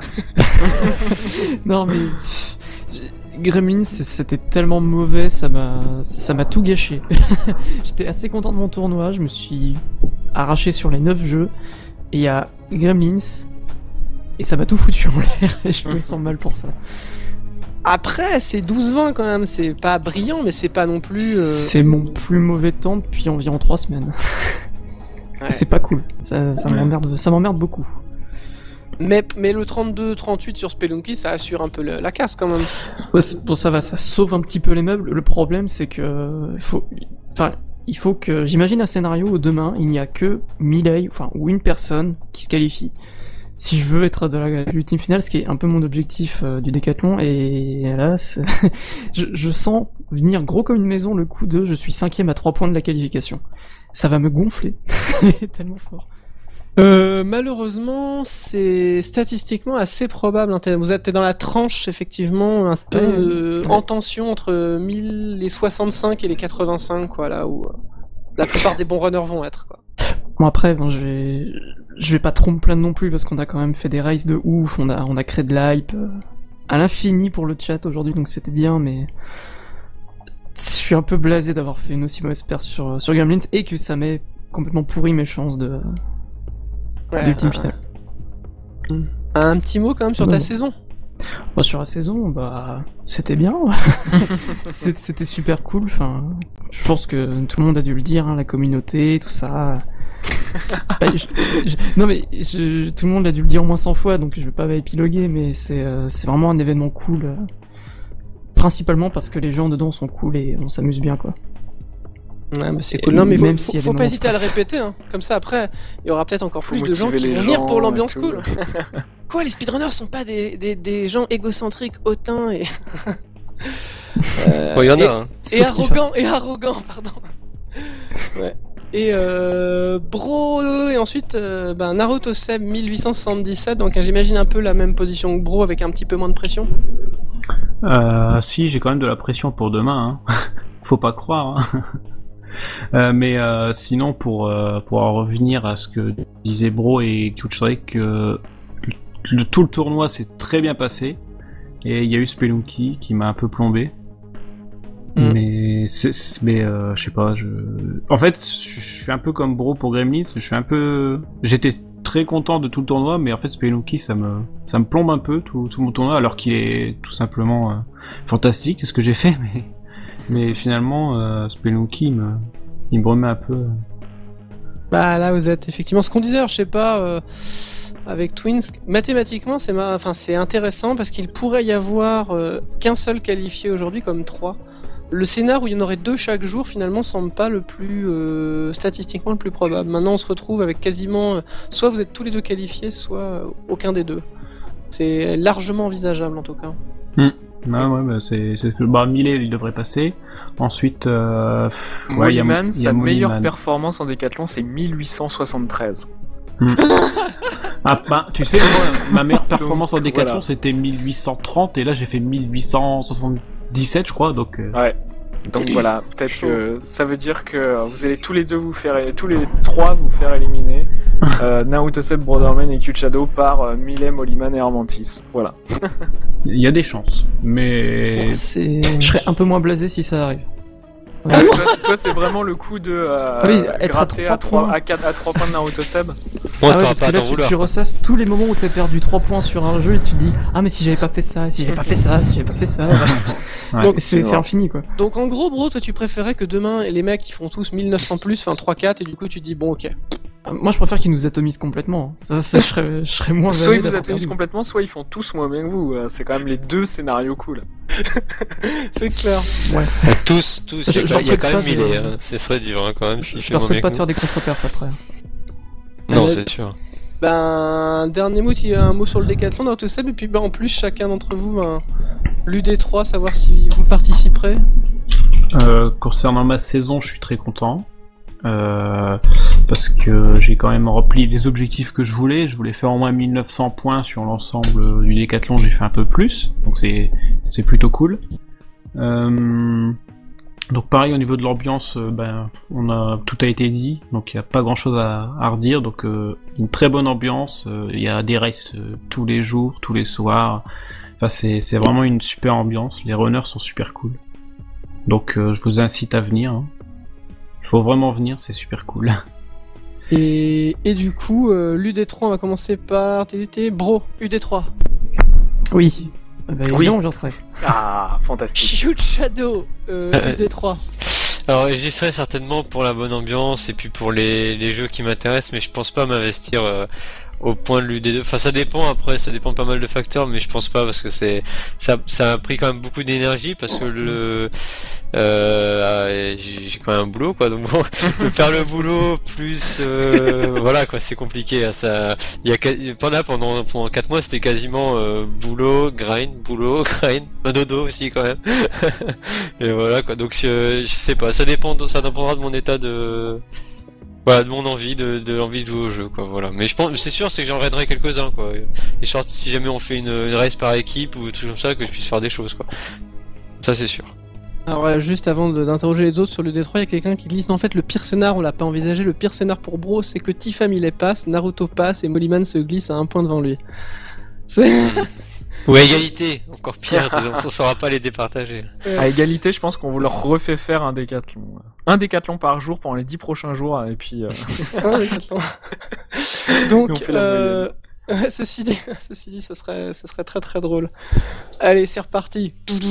Non, mais. Gremlins, c'était tellement mauvais, ça m'a, ça m'a tout gâché. J'étais assez content de mon tournoi, je me suis arraché sur les neuf jeux, et il y a Gremlins, et ça m'a tout foutu en l'air, et je me sens mal pour ça. Après, c'est douze vingt quand même, c'est pas brillant, mais c'est pas non plus. euh, C'est mon plus mauvais temps depuis environ trois semaines. Ouais. C'est pas cool, ça, ça m'emmerde, ça m'emmerde beaucoup. Mais, mais le trente-deux trente-huit sur Spelunky, ça assure un peu le- la casse quand même. Ouais, c'est- bon, ça va, ça sauve un petit peu les meubles. Le problème, c'est que il faut, enfin, il faut que, j'imagine un scénario où demain il n'y a que Milei, enfin, ou une personne qui se qualifie. Si je veux être de la l'ultime finale, ce qui est un peu mon objectif euh, du décathlon, et là, c'est- je, je sens venir gros comme une maison le coup de je suis cinquième à trois points de la qualification. Ça va me gonfler, tellement fort. Euh, malheureusement, c'est statistiquement assez probable. hein. T'es- Vous êtes t'es dans la tranche, effectivement, un peu Ouais. euh, Ouais. en tension entre mille les soixante-cinq et les quatre-vingt-cinq, quoi, là où euh, la plupart des bons runners vont être, quoi. Bon après, bon, je vais, je vais pas trop me plaindre non plus parce qu'on a quand même fait des races de ouf, on a, on a créé de l'hype euh, à l'infini pour le chat aujourd'hui, donc c'était bien, mais je suis un peu blasé d'avoir fait une aussi mauvaise perte sur, sur Gremlins et que ça m'ait complètement pourri mes chances de Ouais, d'ultime euh, finale. Un petit mot quand même sur ta Bon. saison. Bon, sur la saison, bah, c'était bien. C'est- C'était super cool. Enfin, je pense que tout le monde a dû le dire, hein, la communauté, tout ça. C'est- bah, je- je- non mais je- tout le monde a dû le dire au moins cent fois, donc je vais pas épiloguer, mais c'est euh, c'est vraiment un événement cool. euh, principalement parce que les gens dedans sont cool et on s'amuse bien, quoi. Ouais, mais c'est Et cool. Non, mais faut, même faut, s'il y a des faut pas moments de hésiter à le stress. répéter. Hein. Comme ça, après, il y aura peut-être encore Faut plus de gens motiver qui les vont venir gens pour et l'ambiance tout. cool. Quoi, les speedrunners sont pas des, des, des gens égocentriques, hautains et. Euh, Bon, il y en et- a, hein. Et Sauf Tifa. arrogant, et arrogant, pardon. Ouais. Et euh, Bro, et ensuite euh, ben, Naruto Seb mille huit cent soixante-dix-sept, donc euh, j'imagine un peu la même position que Bro avec un petit peu moins de pression. Euh, si, j'ai quand même de la pression pour demain, hein. Faut pas croire. Hein. Euh, mais euh, sinon, pour, euh, pour en revenir à ce que disaient Bro et Kuchrik, euh, le, tout le tournoi s'est très bien passé. Et il y a eu Spelunky qui m'a un peu plombé. Mm. Mais, c'est, c'est- mais euh, je sais pas. Je... En fait, je, je suis un peu comme Bro pour Gremlins. Je suis un peu. J'étais très content de tout le tournoi, mais en fait, Spelunky, ça me, ça me plombe un peu tout, tout mon tournoi, alors qu'il est tout simplement euh, fantastique ce que j'ai fait. Mais, mais finalement, euh, Spelunky, il me, il me remet un peu. Bah là vous êtes effectivement ce qu'on disait, alors, je sais pas, euh, avec Twins, mathématiquement c'est ma... enfin, c'est intéressant parce qu'il pourrait y avoir euh, qu'un seul qualifié aujourd'hui comme trois. Le scénar où il y en aurait deux chaque jour finalement semble pas le plus euh, statistiquement le plus probable. Maintenant on se retrouve avec quasiment euh, soit vous êtes tous les deux qualifiés, soit euh, aucun des deux. C'est largement envisageable en tout cas. Ouais, ouais, bah c'est, c'est que bah, Millet, il devrait passer. Ensuite, euh... ouais, y a, Mollyman, y a sa Mollyman. meilleure performance en décathlon, c'est mille huit cent soixante-treize. Hmm. Ah bah, tu sais, moi, ma meilleure performance Donc, en décathlon, voilà. c'était mille huit cent trente, et là j'ai fait mille huit cent soixante-dix-sept, je crois, donc... Euh... Ouais. Donc voilà, peut-être que ça veut dire que vous allez tous les deux vous faire, tous les trois vous faire éliminer. euh, Naruto Seb, Broderman et Q-Shadow par euh, Millet, Mollyman et Armantis. Voilà. Il y a des chances, mais... C'est... Je serais un peu moins blasé si ça arrive. Ah, toi, toi, c'est vraiment le coup de euh, Ah oui, être à gratter trois à trois, points. à quatre, à trois points de Naruto Seb. Moi, Ah ouais, t'auras parce pas que à là, t'en tu, vouloir. tu ressasses tous les moments où t'as perdu trois points sur un jeu et tu te dis ah mais si j'avais pas fait ça, si j'avais pas fait ça, si j'avais pas fait ça. Ouais. Donc, c'est, c'est infini quoi. Donc en gros, bro, toi tu préférais que demain les mecs ils font tous mille neuf cents plus, enfin trois quatre, et du coup tu te dis bon ok. Moi je préfère qu'ils nous atomisent complètement. Ça, ça, je, serais, je serais moins Soit ils vanné vous d'avoir atomisent perdu. complètement, soit ils font tous moins bien que vous. Euh, C'est quand même les deux scénarios cool. C'est clair. Ouais. Tous, tous. Je- Il y a, je quand- il y a souhaite quand même pas de- Millet, hein. Ce serait dur hein, quand même. s'il Je fait leur moins souhaite bien pas que de faire des contre-perfs après. nous. Non, Euh, c'est sûr. Ben, dernier mot, il y a un mot sur le décathlon dans tout ça, et puis ben, en plus, chacun d'entre vous, ben, l'U D trois, savoir si vous participerez. Euh, concernant ma saison, je suis très content. Euh, parce que j'ai quand même rempli les objectifs que je voulais. Je voulais faire au moins mille neuf cents points sur l'ensemble du décathlon, j'ai fait un peu plus. Donc c'est, c'est plutôt cool. Euh, donc pareil au niveau de l'ambiance, euh, ben, on a, tout a été dit. Donc il n'y a pas grand chose à, à redire. Donc euh, une très bonne ambiance. euh, Il y a des races euh, tous les jours, tous les soirs. Enfin c'est, c'est vraiment une super ambiance. Les runners sont super cool. Donc euh, je vous incite à venir. Hein. Il faut vraiment venir, c'est super cool. Et, et du coup, euh, l'U D trois, on va commencer par T D T. Bro, U D trois. Oui. Eh ben, Oui. évidemment, j'en serais. Ah, fantastique. Shoot Shadow, euh, Euh, U D trois. Alors j'y serai certainement pour la bonne ambiance et puis pour les, les jeux qui m'intéressent, mais je pense pas m'investir euh, au point de l'U D deux. Enfin ça dépend après, ça dépend de pas mal de facteurs, mais je pense pas parce que c'est ça, ça a pris quand même beaucoup d'énergie parce que le euh, j'ai j'ai quand même un boulot quoi, donc bon, de faire le boulot plus euh, voilà quoi, c'est compliqué. Hein, ça, il y a qua- pendant pendant pendant quatre mois c'était quasiment euh, boulot, grind, boulot, grind, un dodo aussi quand même. Et voilà quoi, donc je, je sais pas, ça dépend, ça dépendra de mon état de voilà, de mon envie, de, de l'envie de jouer au jeu, quoi, voilà. Mais je pense, c'est sûr, c'est que j'en raiderai quelques-uns, quoi. Histoire, si jamais on fait une, une race par équipe ou tout comme ça, que je puisse faire des choses, quoi. Ça, c'est sûr. Alors, euh, juste avant de- d'interroger les autres sur le D trois, il y a quelqu'un qui glisse. En fait, le pire scénar, on l'a pas envisagé. Le pire scénar pour Bro, c'est que Tifa Millet passe, Naruto passe et Mollyman se glisse à un point devant lui. C'est. Ou à égalité, encore pire, on saura pas les départager. À égalité, je pense qu'on vous leur refait faire un décathlon. Un décathlon par jour pendant les dix prochains jours, et puis... Euh... Un décathlon. On Donc, fait la euh, ouais, ceci dit, ceci dit, ce serait, ce serait très très drôle. Allez, c'est reparti.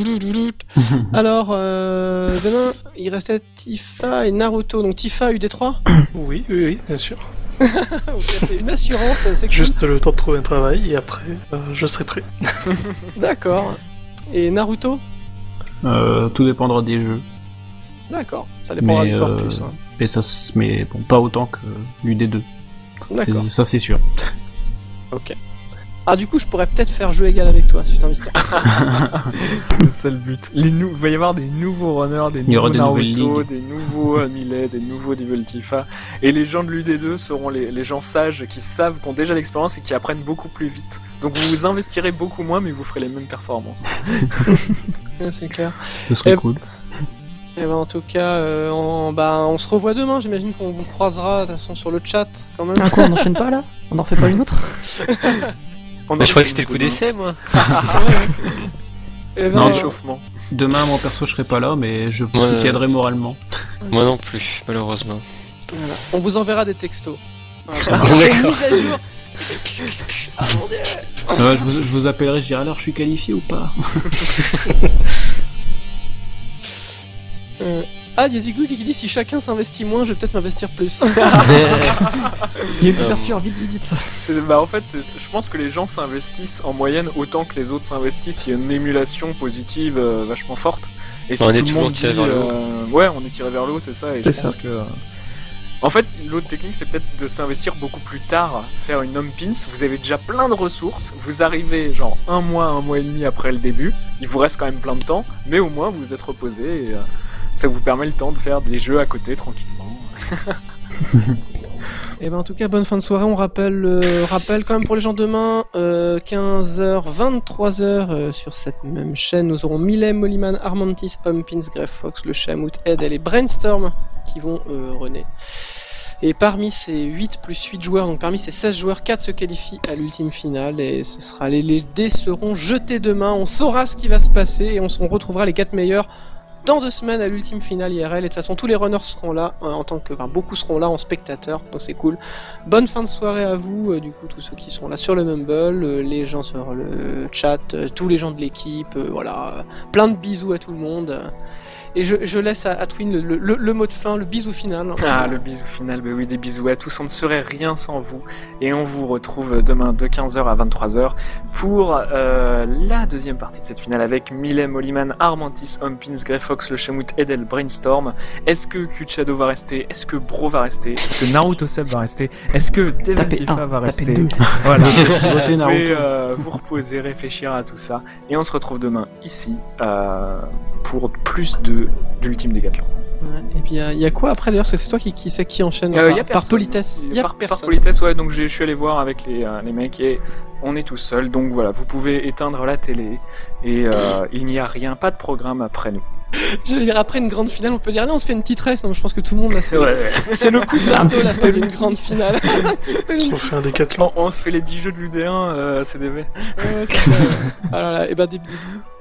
Alors, euh, demain, il restait Tifa et Naruto. Donc Tifa U D trois. Oui, oui, oui, bien sûr. Ok, c'est une assurance, c'est cool. Juste le temps de trouver un travail et après, euh, je serai prêt. D'accord. Et Naruto? Euh, tout dépendra des jeux. D'accord. Ça dépendra Mais, du euh, corpus. hein. Et ça, s- mais bon, pas autant que l'U D deux. D'accord. C'est- Ça c'est sûr. Ok. Ah, du coup, je pourrais peut-être faire jeu égal avec toi si tu t'investis. C'est ça le but. Les nou- Il va y avoir des nouveaux runners, des Il y aura nouveaux des nouvelles Naruto, ligues. des nouveaux euh, Millet, des nouveaux Devil Tifa. Et les gens de l'U D deux seront les, les gens sages qui savent, qui ont déjà l'expérience et qui apprennent beaucoup plus vite. Donc vous vous investirez beaucoup moins, mais vous ferez les mêmes performances. Ouais, c'est clair. Ce serait Eh- cool. Et ben, en tout cas, euh, on, bah, on se revoit demain. J'imagine qu'on vous croisera de toute façon sur le chat quand même. Ah quoi, on n'enchaîne pas là? On en refait pas une autre? On Mais je croyais que c'était le coup d'essai, moi. Et Non, ben, Échauffement. Demain, mon perso, je serai pas là, mais je Ouais. vous cadrerai moralement. Moi non plus, malheureusement. voilà. On vous enverra des textos. Voilà. D'accord. Mise à jour. Ah mon dieu. Euh, je, vous, je vous appellerai, je dirai alors je suis qualifié ou pas. Euh, Ah, Yazigu qui dit si chacun s'investit moins, je vais peut-être m'investir plus. Il y a une Euh, ouverture, vite, vite, vite. C'est- Bah en fait, c'est- c'est- je pense que les gens s'investissent en moyenne autant que les autres s'investissent. Il y a une émulation positive euh, vachement forte. Et si On tout est le toujours monde tiré dit, vers le haut. euh, ouais, on est tiré vers le haut, c'est ça. Et je C'est pense ça. que. euh, En fait, l'autre technique, c'est peut-être de s'investir beaucoup plus tard, faire une home pins. Vous avez déjà plein de ressources. Vous arrivez genre un mois, un mois et demi après le début. Il vous reste quand même plein de temps, mais au moins vous vous êtes reposé. Et, euh, ça vous permet le temps de faire des jeux à côté tranquillement. Et ben en tout cas bonne fin de soirée, on rappelle, euh, rappelle quand même pour les gens demain, euh, quinze heures, vingt-trois heures euh, sur cette même chaîne, nous aurons Milem, Mollyman, Armantis, Humpins, Grey Fox, le Shamout, Edel et Brainstorm qui vont euh, runner. Et parmi ces huit plus huit joueurs, donc parmi ces seize joueurs, quatre se qualifient à l'ultime finale et ce sera les, les dés seront jetés demain, on saura ce qui va se passer et on, on retrouvera les quatre meilleurs dans deux semaines à l'ultime finale I R L. Et de toute façon tous les runners seront là, euh, en tant que, enfin beaucoup seront là en spectateurs, donc c'est cool. Bonne fin de soirée à vous, euh, du coup tous ceux qui sont là sur le Mumble, euh, les gens sur le chat, euh, tous les gens de l'équipe, euh, voilà, euh, plein de bisous à tout le monde. Euh, Et je, je laisse à, à Twin le, le, le mot de fin, le bisou final. Ah, le bisou final, bah oui, des bisous à tous, on ne serait rien sans vous. Et on vous retrouve demain de quinze heures à vingt-trois heures pour euh, la deuxième partie de cette finale avec Milem, Mollyman, Armantis, Humpins, Grey Fox, le Shamout, Edel, Brainstorm. Est-ce que Q-Shadow va rester? Est-ce que Bro va rester? Est-ce que Naruto Seb va rester? Est-ce que Devatifa va rester? Voilà, vous pouvez euh, vous reposer, réfléchir à tout ça. Et on se retrouve demain ici euh, pour plus de d'Ultime Décathlon. Ouais, et puis il y, y a quoi après d'ailleurs? Parce que c'est toi qui, qui sais qui enchaîne euh, par, y a par politesse. Il y a par, personne. Par politesse, ouais. Donc je suis allé voir avec les, euh, les mecs et on est tout seul. Donc voilà, vous pouvez éteindre la télé et euh, il n'y a rien, pas de programme après nous. Je veux dire, après une grande finale, on peut dire, allez, on se fait une petite race. Non, je pense que tout le monde là, c'est, ouais, ouais. c'est le coup de marteau là, pour une grande finale. On fait un décathlon. On, on se fait les dix jeux de l'U D un, euh, C D V. Ouais, c'est ça. Alors là, et ben, des bisous.